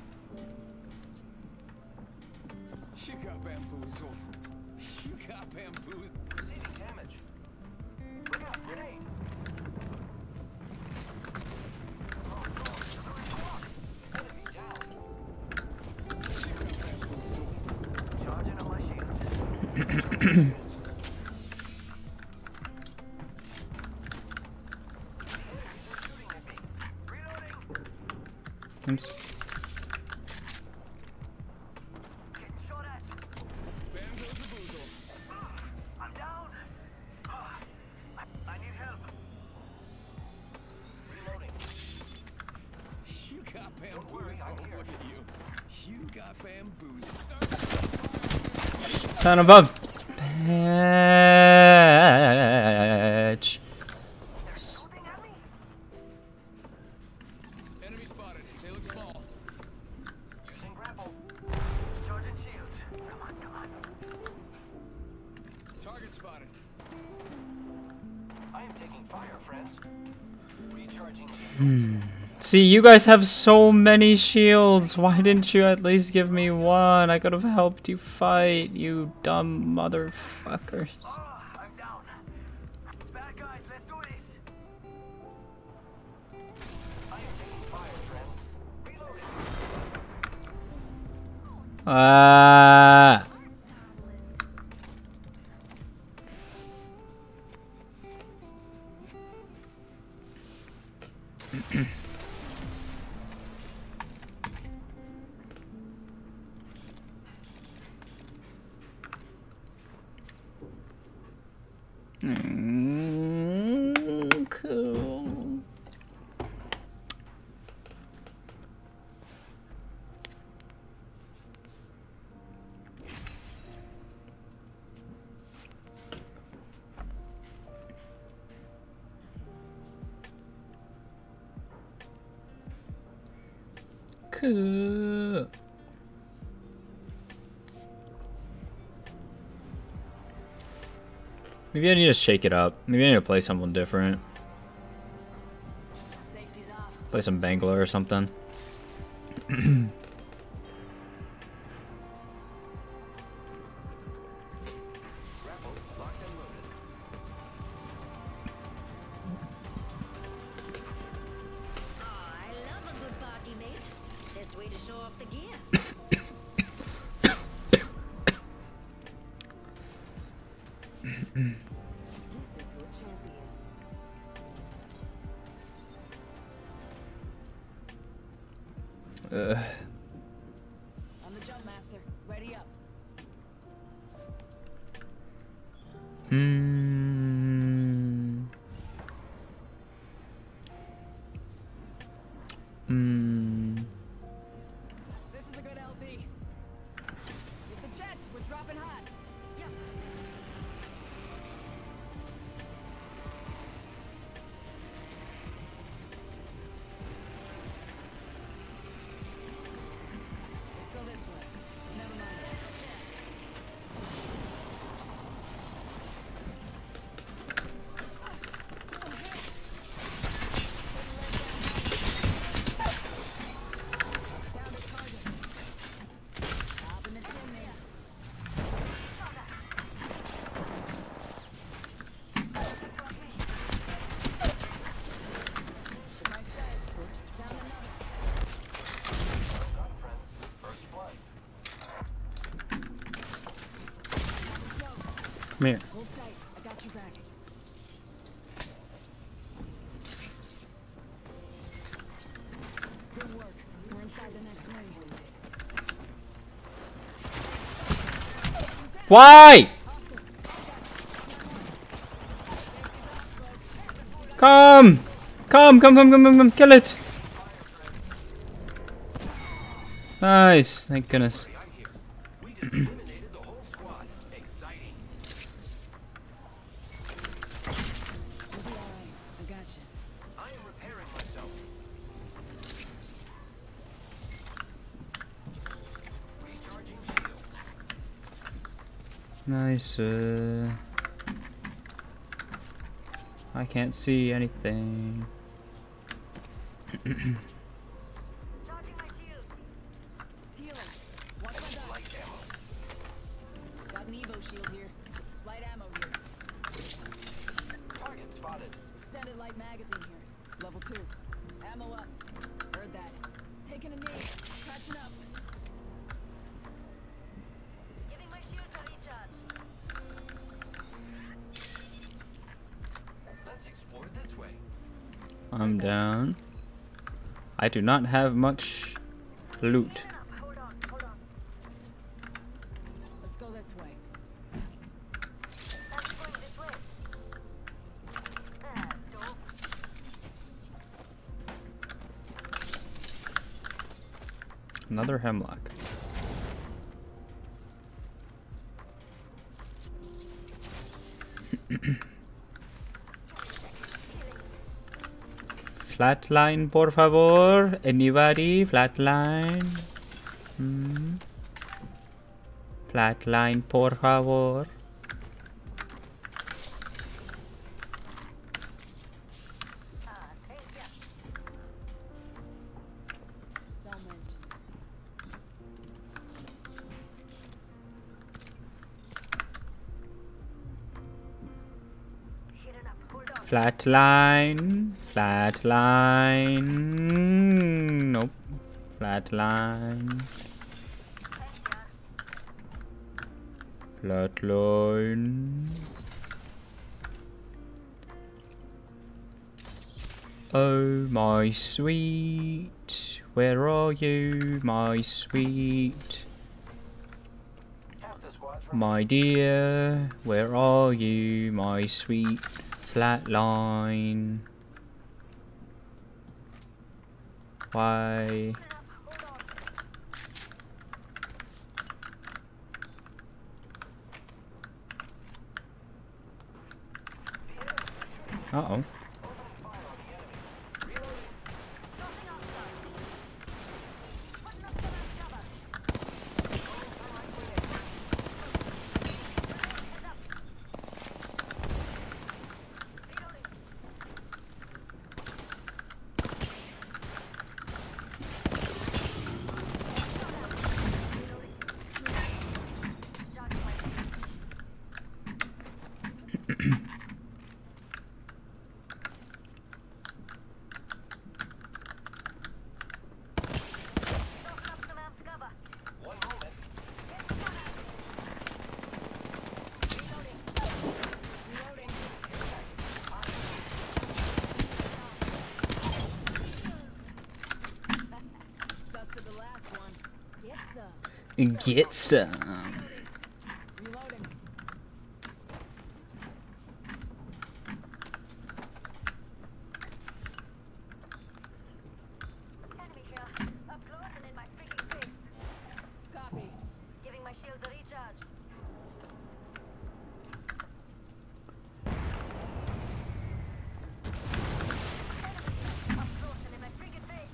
You got bamboozled. You got bamboozled. Receiving damage. Look out, grenade. Oh no, through the walk. Enemy down. Charging on my shields. Enemies are shooting at me. Reloading. Oops. Getting shot at. Bamboozle. I'm down. Ah, I, I need help. Reloading. You got Don't worry, I'm bamboozled. here. Look at you. You got bamboozled. Son of a bitch. They're shooting at me. Enemy spotted. They look small. Using grapple. Charging shields. Come on, come on. Target spotted. I am taking fire, friends. Recharging shields. See, you guys have so many shields. Why didn't you at least give me one? I could have helped you fight, you dumb motherfuckers. Ah, I'm down. Bad guys, let's do this. I am taking fire, friends. Reloading. Ah. Mm, cool. Cool. Maybe I need to shake it up. Maybe I need to play someone different. Safety's off. Play some Bangla or something. Grapple locked and loaded. Oh, I love a good party, mate. Best way to show off the gear. This is your champion. Ugh. I'm the jump master. Ready up. you back. Good work. We're inside the next ring. Why? Come! Come, come, come, come, come, come, kill it! Nice, thank goodness. I'm here. We just eliminated the whole squad. Exciting. You'll be alright. I got you. I am repairing myself. Recharging shields. Nice. Uh, I can't see anything. Charging my shield. Healing. Watch my back. Light ammo. Got an Evo shield here. Light ammo here. Target spotted. Extended light magazine here. Level two. Ammo up. Heard that. Taking a knee. Catching up. Giving my shield a recharge. Let's explore this way. I'm down. I do not have much loot. Get up. Hold on, hold on. Let's go this way. That's going this way. Ah, dope. Another hemlock. Flatline, por favor. Anybody? Flatline. Hmm. Flatline, por favor. Ah, thank you. Don't mention. Healing up. Hold on. Flatline. Flatline. Nope. Flatline. Thank you. Flatline. Oh, my sweet. Where are you, my sweet? Half the squad's from My dear, where are you, my sweet flatline? Why? Healing up. Hold on. Uh oh. Dropping off guard. Putting up some cover. Heads up. Reloading. Charging my shield. Dropping up some amped cover. one moment. Reloading. Reloading. Dusted the last one. Get some. Get some. Reloading. Enemy here. Up close and in my freaking face. Copy. Giving my shields a recharge. Enemy here. Up close and in my freaking face.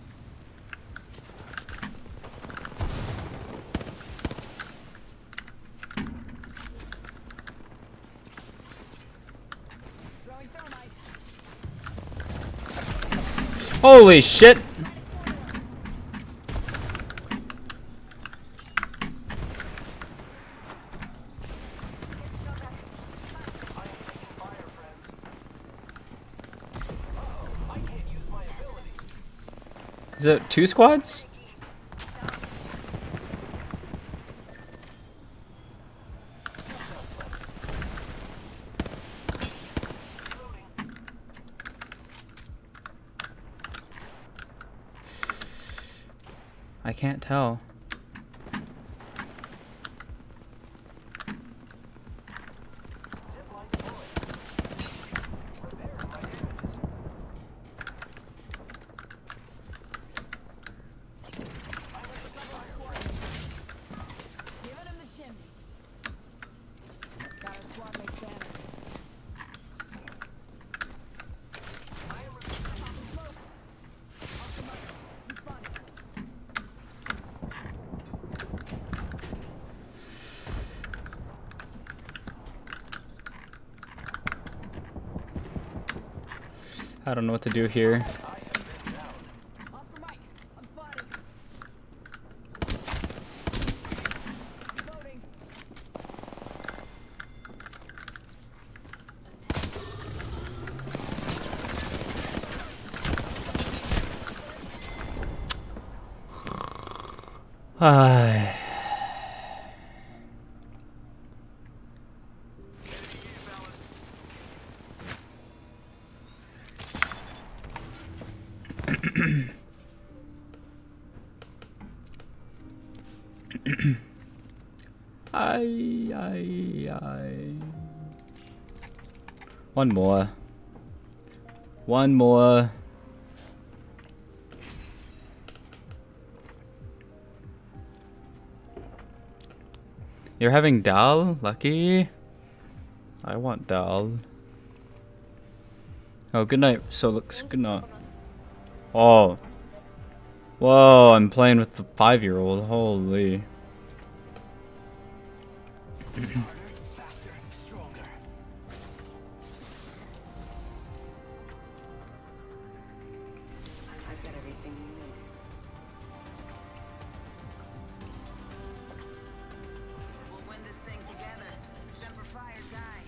Throwing thermite. Holy shit! Shot at. I am taking fire, friends. Uh-oh, I can't use my ability. Is it two squads? I can't tell. Giving him the chimney. Got our squad mates banner. I don't know what to do here. Oscar Mike, I'm spotted. Loading. Ay. Ay, ay, ay. One more. One more. You're having dal? Lucky? I want dal. Oh, good night, Solux. Good night. Oh. Whoa, I'm playing with the five-year-old. Holy. Faster, stronger. I've got everything you need. We'll win this thing together. Semper Fi or die.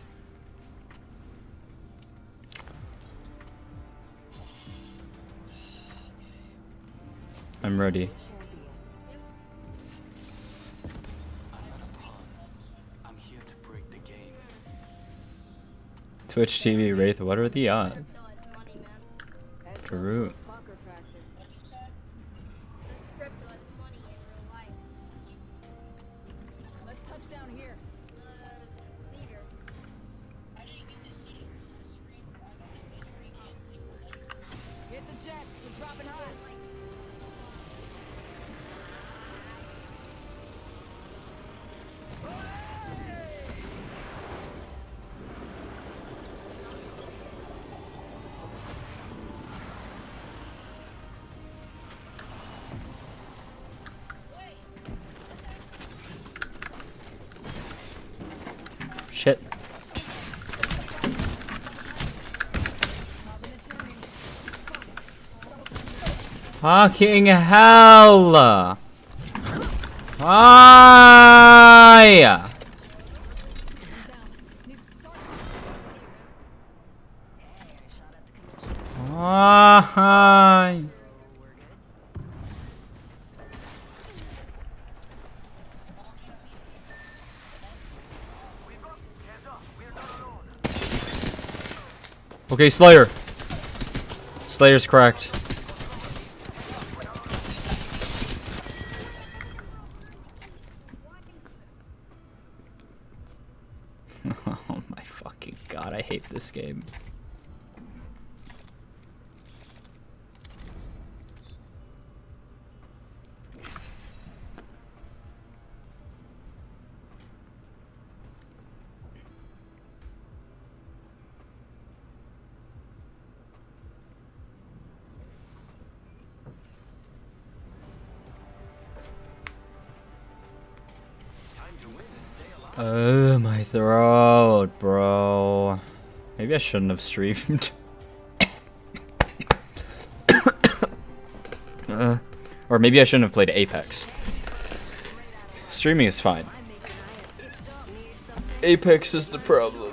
I'm ready. I'm here to break the game. Twitch T V Wraith, what are the odds? True. Poker factor. Let's touch down here. Hit the jets. We're dropping hot. Shit. Fucking hell! Why? Why? Okay, Slayer. Slayer's cracked. Oh my fucking god, I hate this game. Oh, my throat, bro. Maybe I shouldn't have streamed. uh, or maybe I shouldn't have played Apex. Streaming is fine. Apex is the problem.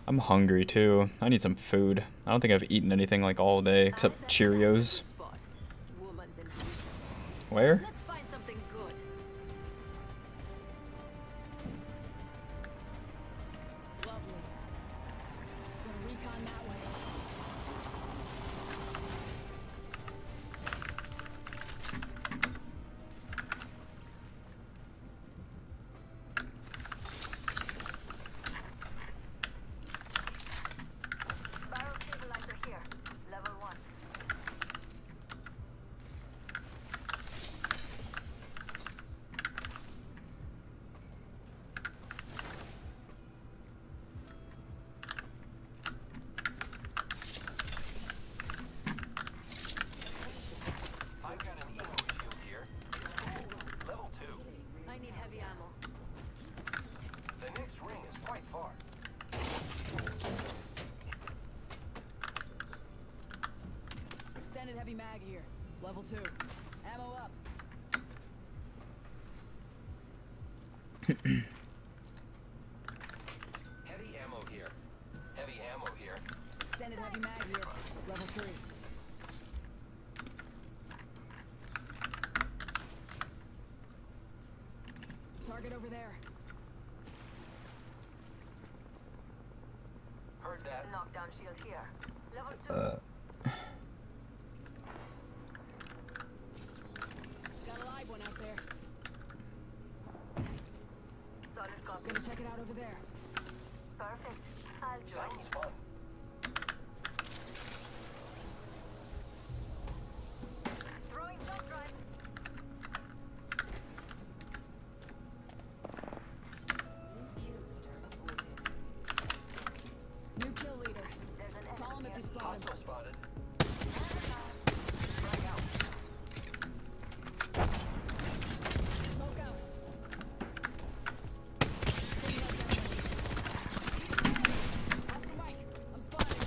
I'm hungry too. I need some food. I don't think I've eaten anything like all day except Cheerios. Woman's intuition. Where? Let's find something good. Lovely. Gonna recon that way. Barrel stabilizer here. Level one. I've got an eco shield here. Level two. I need heavy ammo. The next ring is quite far. Extended heavy mag here. Level two. Ammo up. Heavy ammo here. Heavy ammo here. Extended heavy mag here. Level three. Target over there. Heard that. Knockdown shield here. Level two. Got a live one out there. Solid copy. Gonna check it out over there. Perfect. I'll join Sounds you. fun. Throwing jump drive. New kill leader. There's an Call him enemy if you here. spot him. Hostile spotted. Smoke out. Oscar Mike, I'm spotted.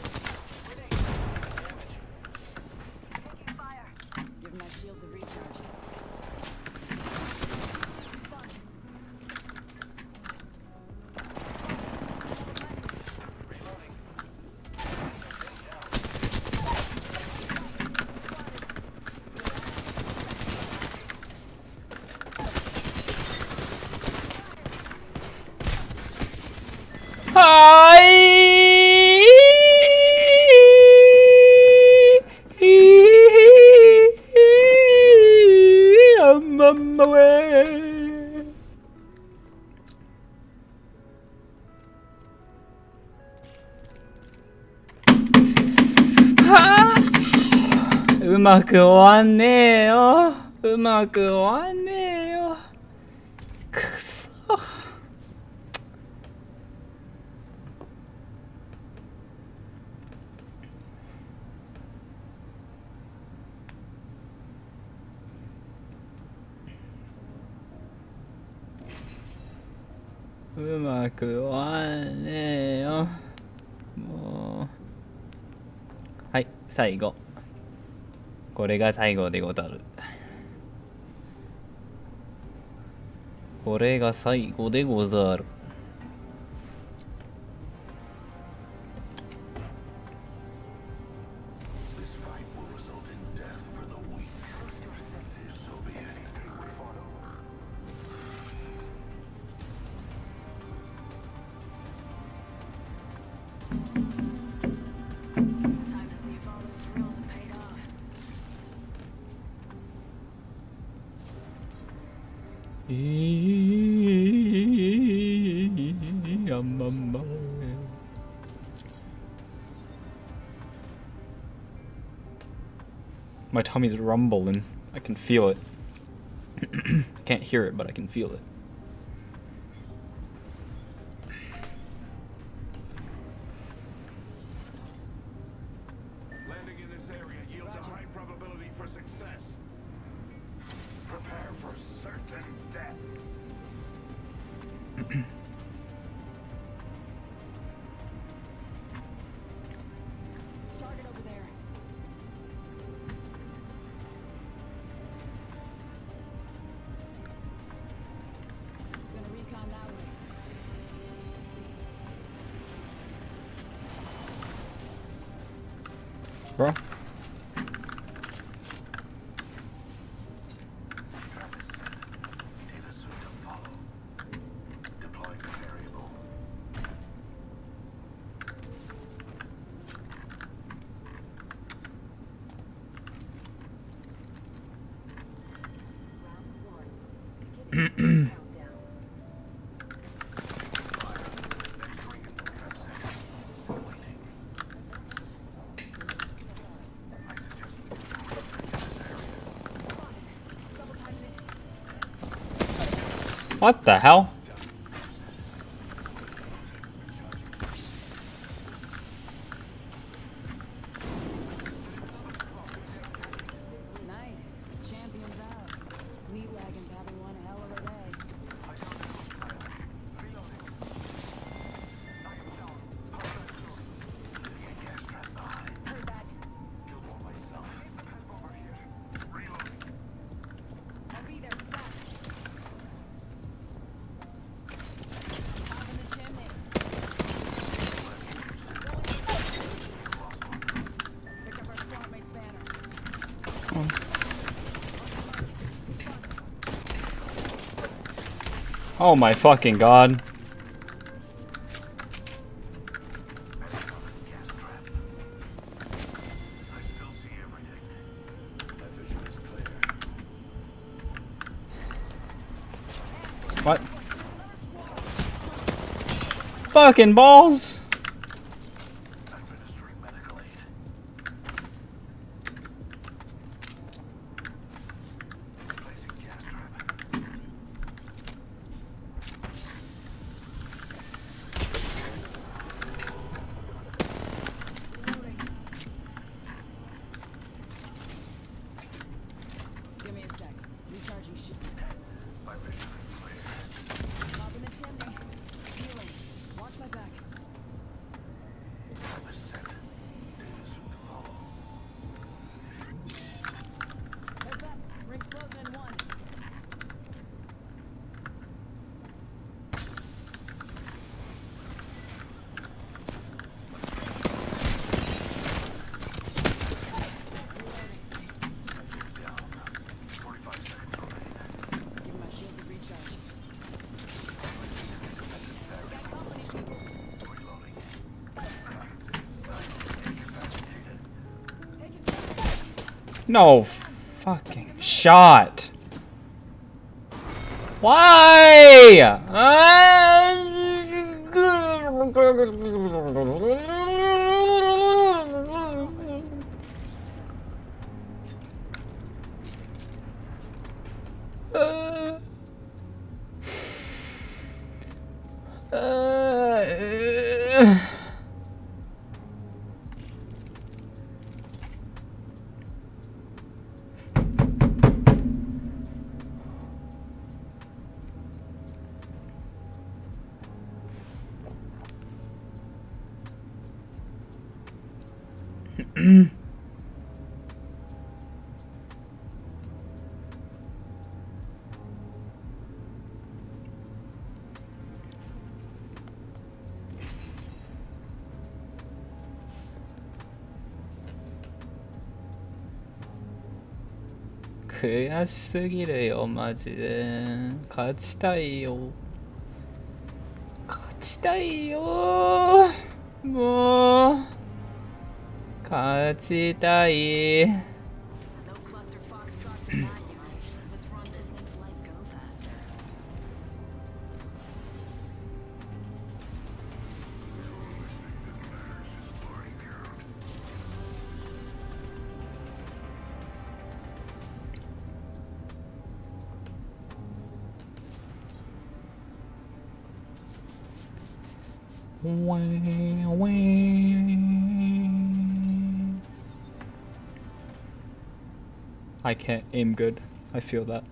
Taking fire. Give my shields a recharge. Spotted. Reloading. Hi. I'm on my way.はあ、うまく終わんねえよ。うまく終わんねえよ。くそ。うまく終わんねえよ。もう。はい、最後。これが最後でござる。これが最後でござる。 This fight will result in death for the weak. Trust your senses, so be it. We fought over. Time to see if all those drills have paid off. My tummy's rumbling. I can feel it. I can't hear it, but I can feel it. Landing in this area yields a high probability for success. Prepare for certain death. Target over there. Gonna recon that way. bro. Data suit to follow. Deploying variable. What the hell? Nice. Champions out. Meat wagon's having one hell of a day. Heard that. Killed one myself. Over here. Reloading. I'll be there fast. Top in the chimney. Pick up our squad mate's banner. Oh my fucking god. Gas trap. I still see everything. My vision is clear. What? Fucking balls! Administering medical aid. Placing gas trap. Give me a sec. Recharging shit. My vision is clear. Top in the chimney. Healing. Watch my back. Time is set. Data suit to follow. Heads up. Ring's closing in one. Down. forty-five seconds remain. Give my shields a recharge. Reloading. Incapacitated. No fucking shot. Why? Uh, uh,悔しすぎるよマジで。勝ちたいよ。勝ちたいよ。もう勝ちたい。 No cluster foxtrots in that yard. What's wrong? This makes life go faster. Wah, wah. I can't aim good. I feel that.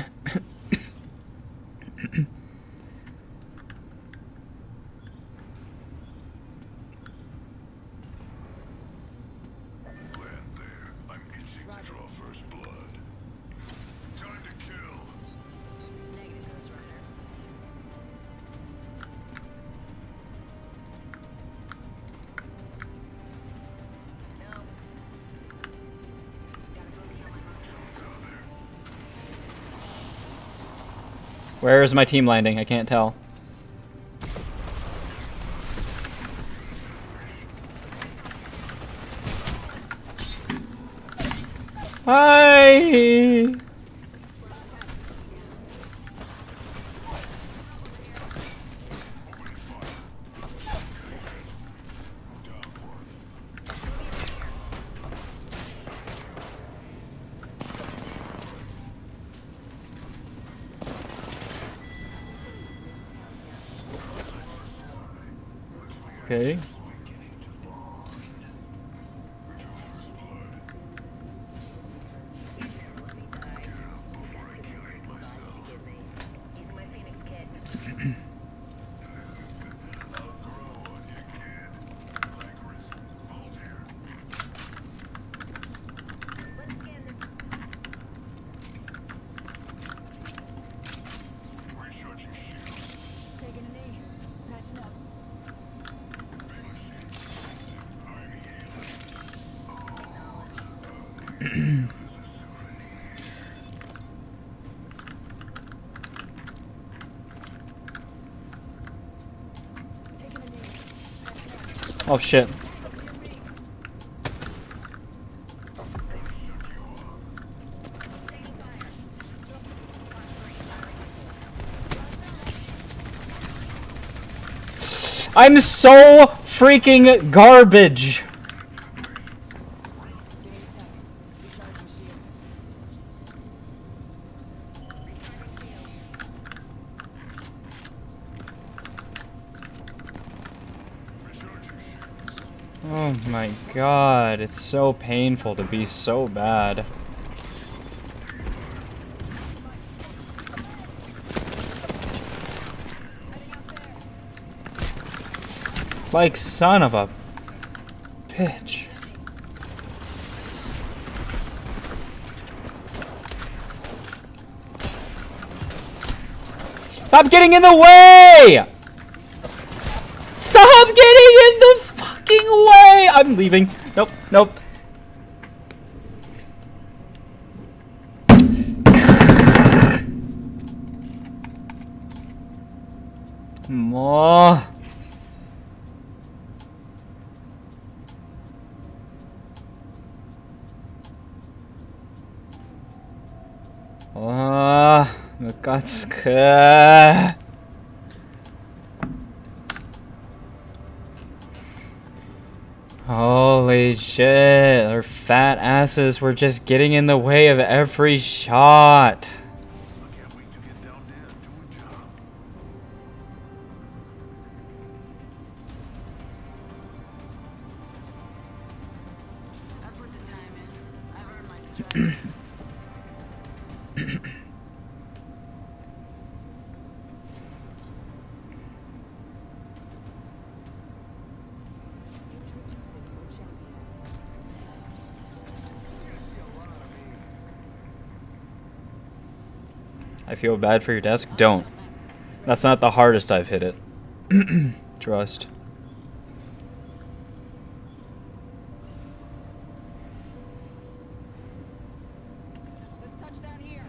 Land there. I'm itching to draw first blood. Time to kill. Negative, Ghost Rider. No. Where is my team landing? I can't tell. Hi. Okay. Taking a knee. Patching up. Taking a knee. Oh shit. I'm so freaking garbage. Give me a second. Recharge your shields. Oh my god, it's so painful to be so bad. Like son of a bitch. Stop getting in the way! Stop getting in the fucking way! I'm leaving. Nope, nope. More. Ah, Mukatsuka. Holy shit, their fat asses were just getting in the way of every shot. I can't wait to get down there and do a job. I put the time in. I've earned my stripes. I feel bad for your desk. Don't. That's not the hardest I've hit it. Trust. Let's touch down here.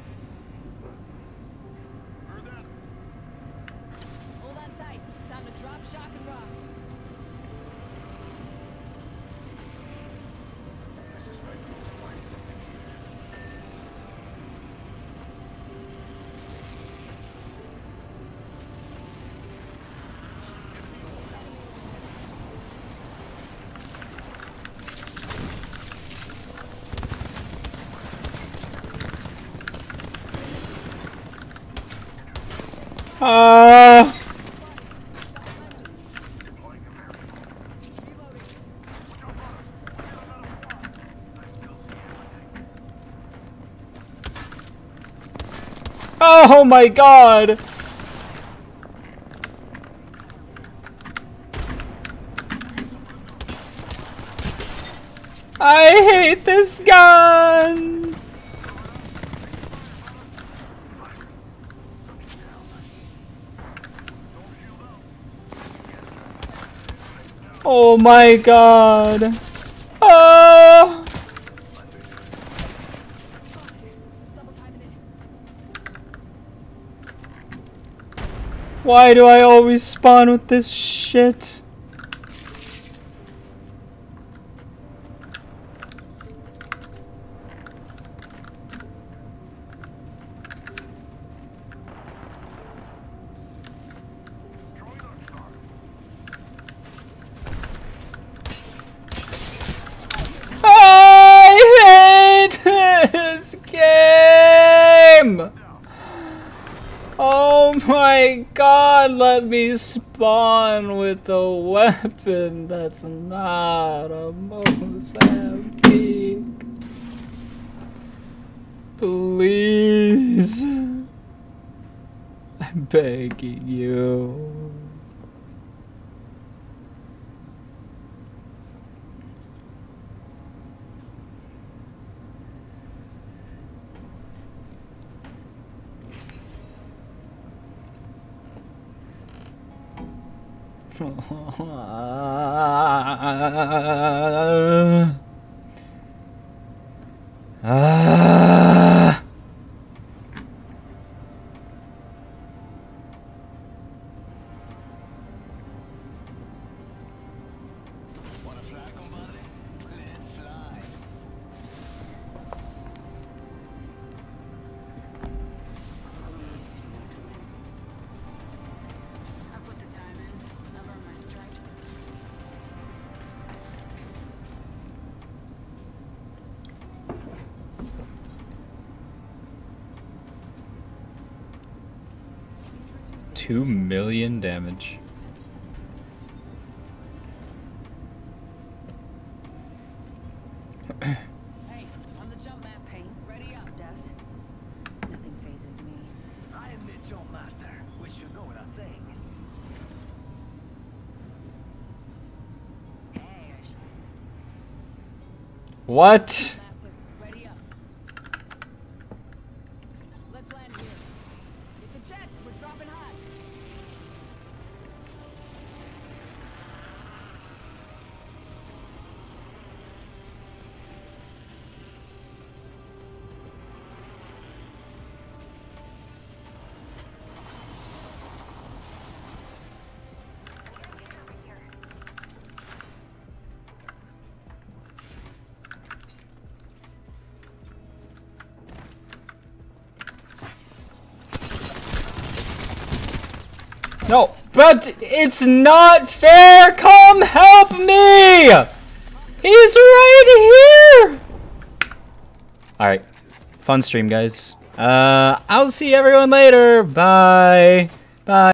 Hold on tight. It's time to drop, shock, and rock. I suspect we'll find something here. Ah. Oh my god! I hate this gun! Oh my god! Oh! Double timing it. Why do I always spawn with this shit? I hate this game! Oh my god, let me spawn with a weapon that's not a Mozambique. Please. I'm begging you. Ah. Wanna fly, compadre? Let's fly. I put the time in. I've earned my stripes. Two million damage. Hey, I'm the jump master. Pain. Ready up. Death. Nothing phases me. I am the jump master, which should go without saying. Hey, I should... What? Master, ready up. Let's land here. Get the jets. We're dropping hot. No, but it's not fair. Come help me. He's right here. All right. Fun stream, guys. Uh, I'll see everyone later. Bye. Bye.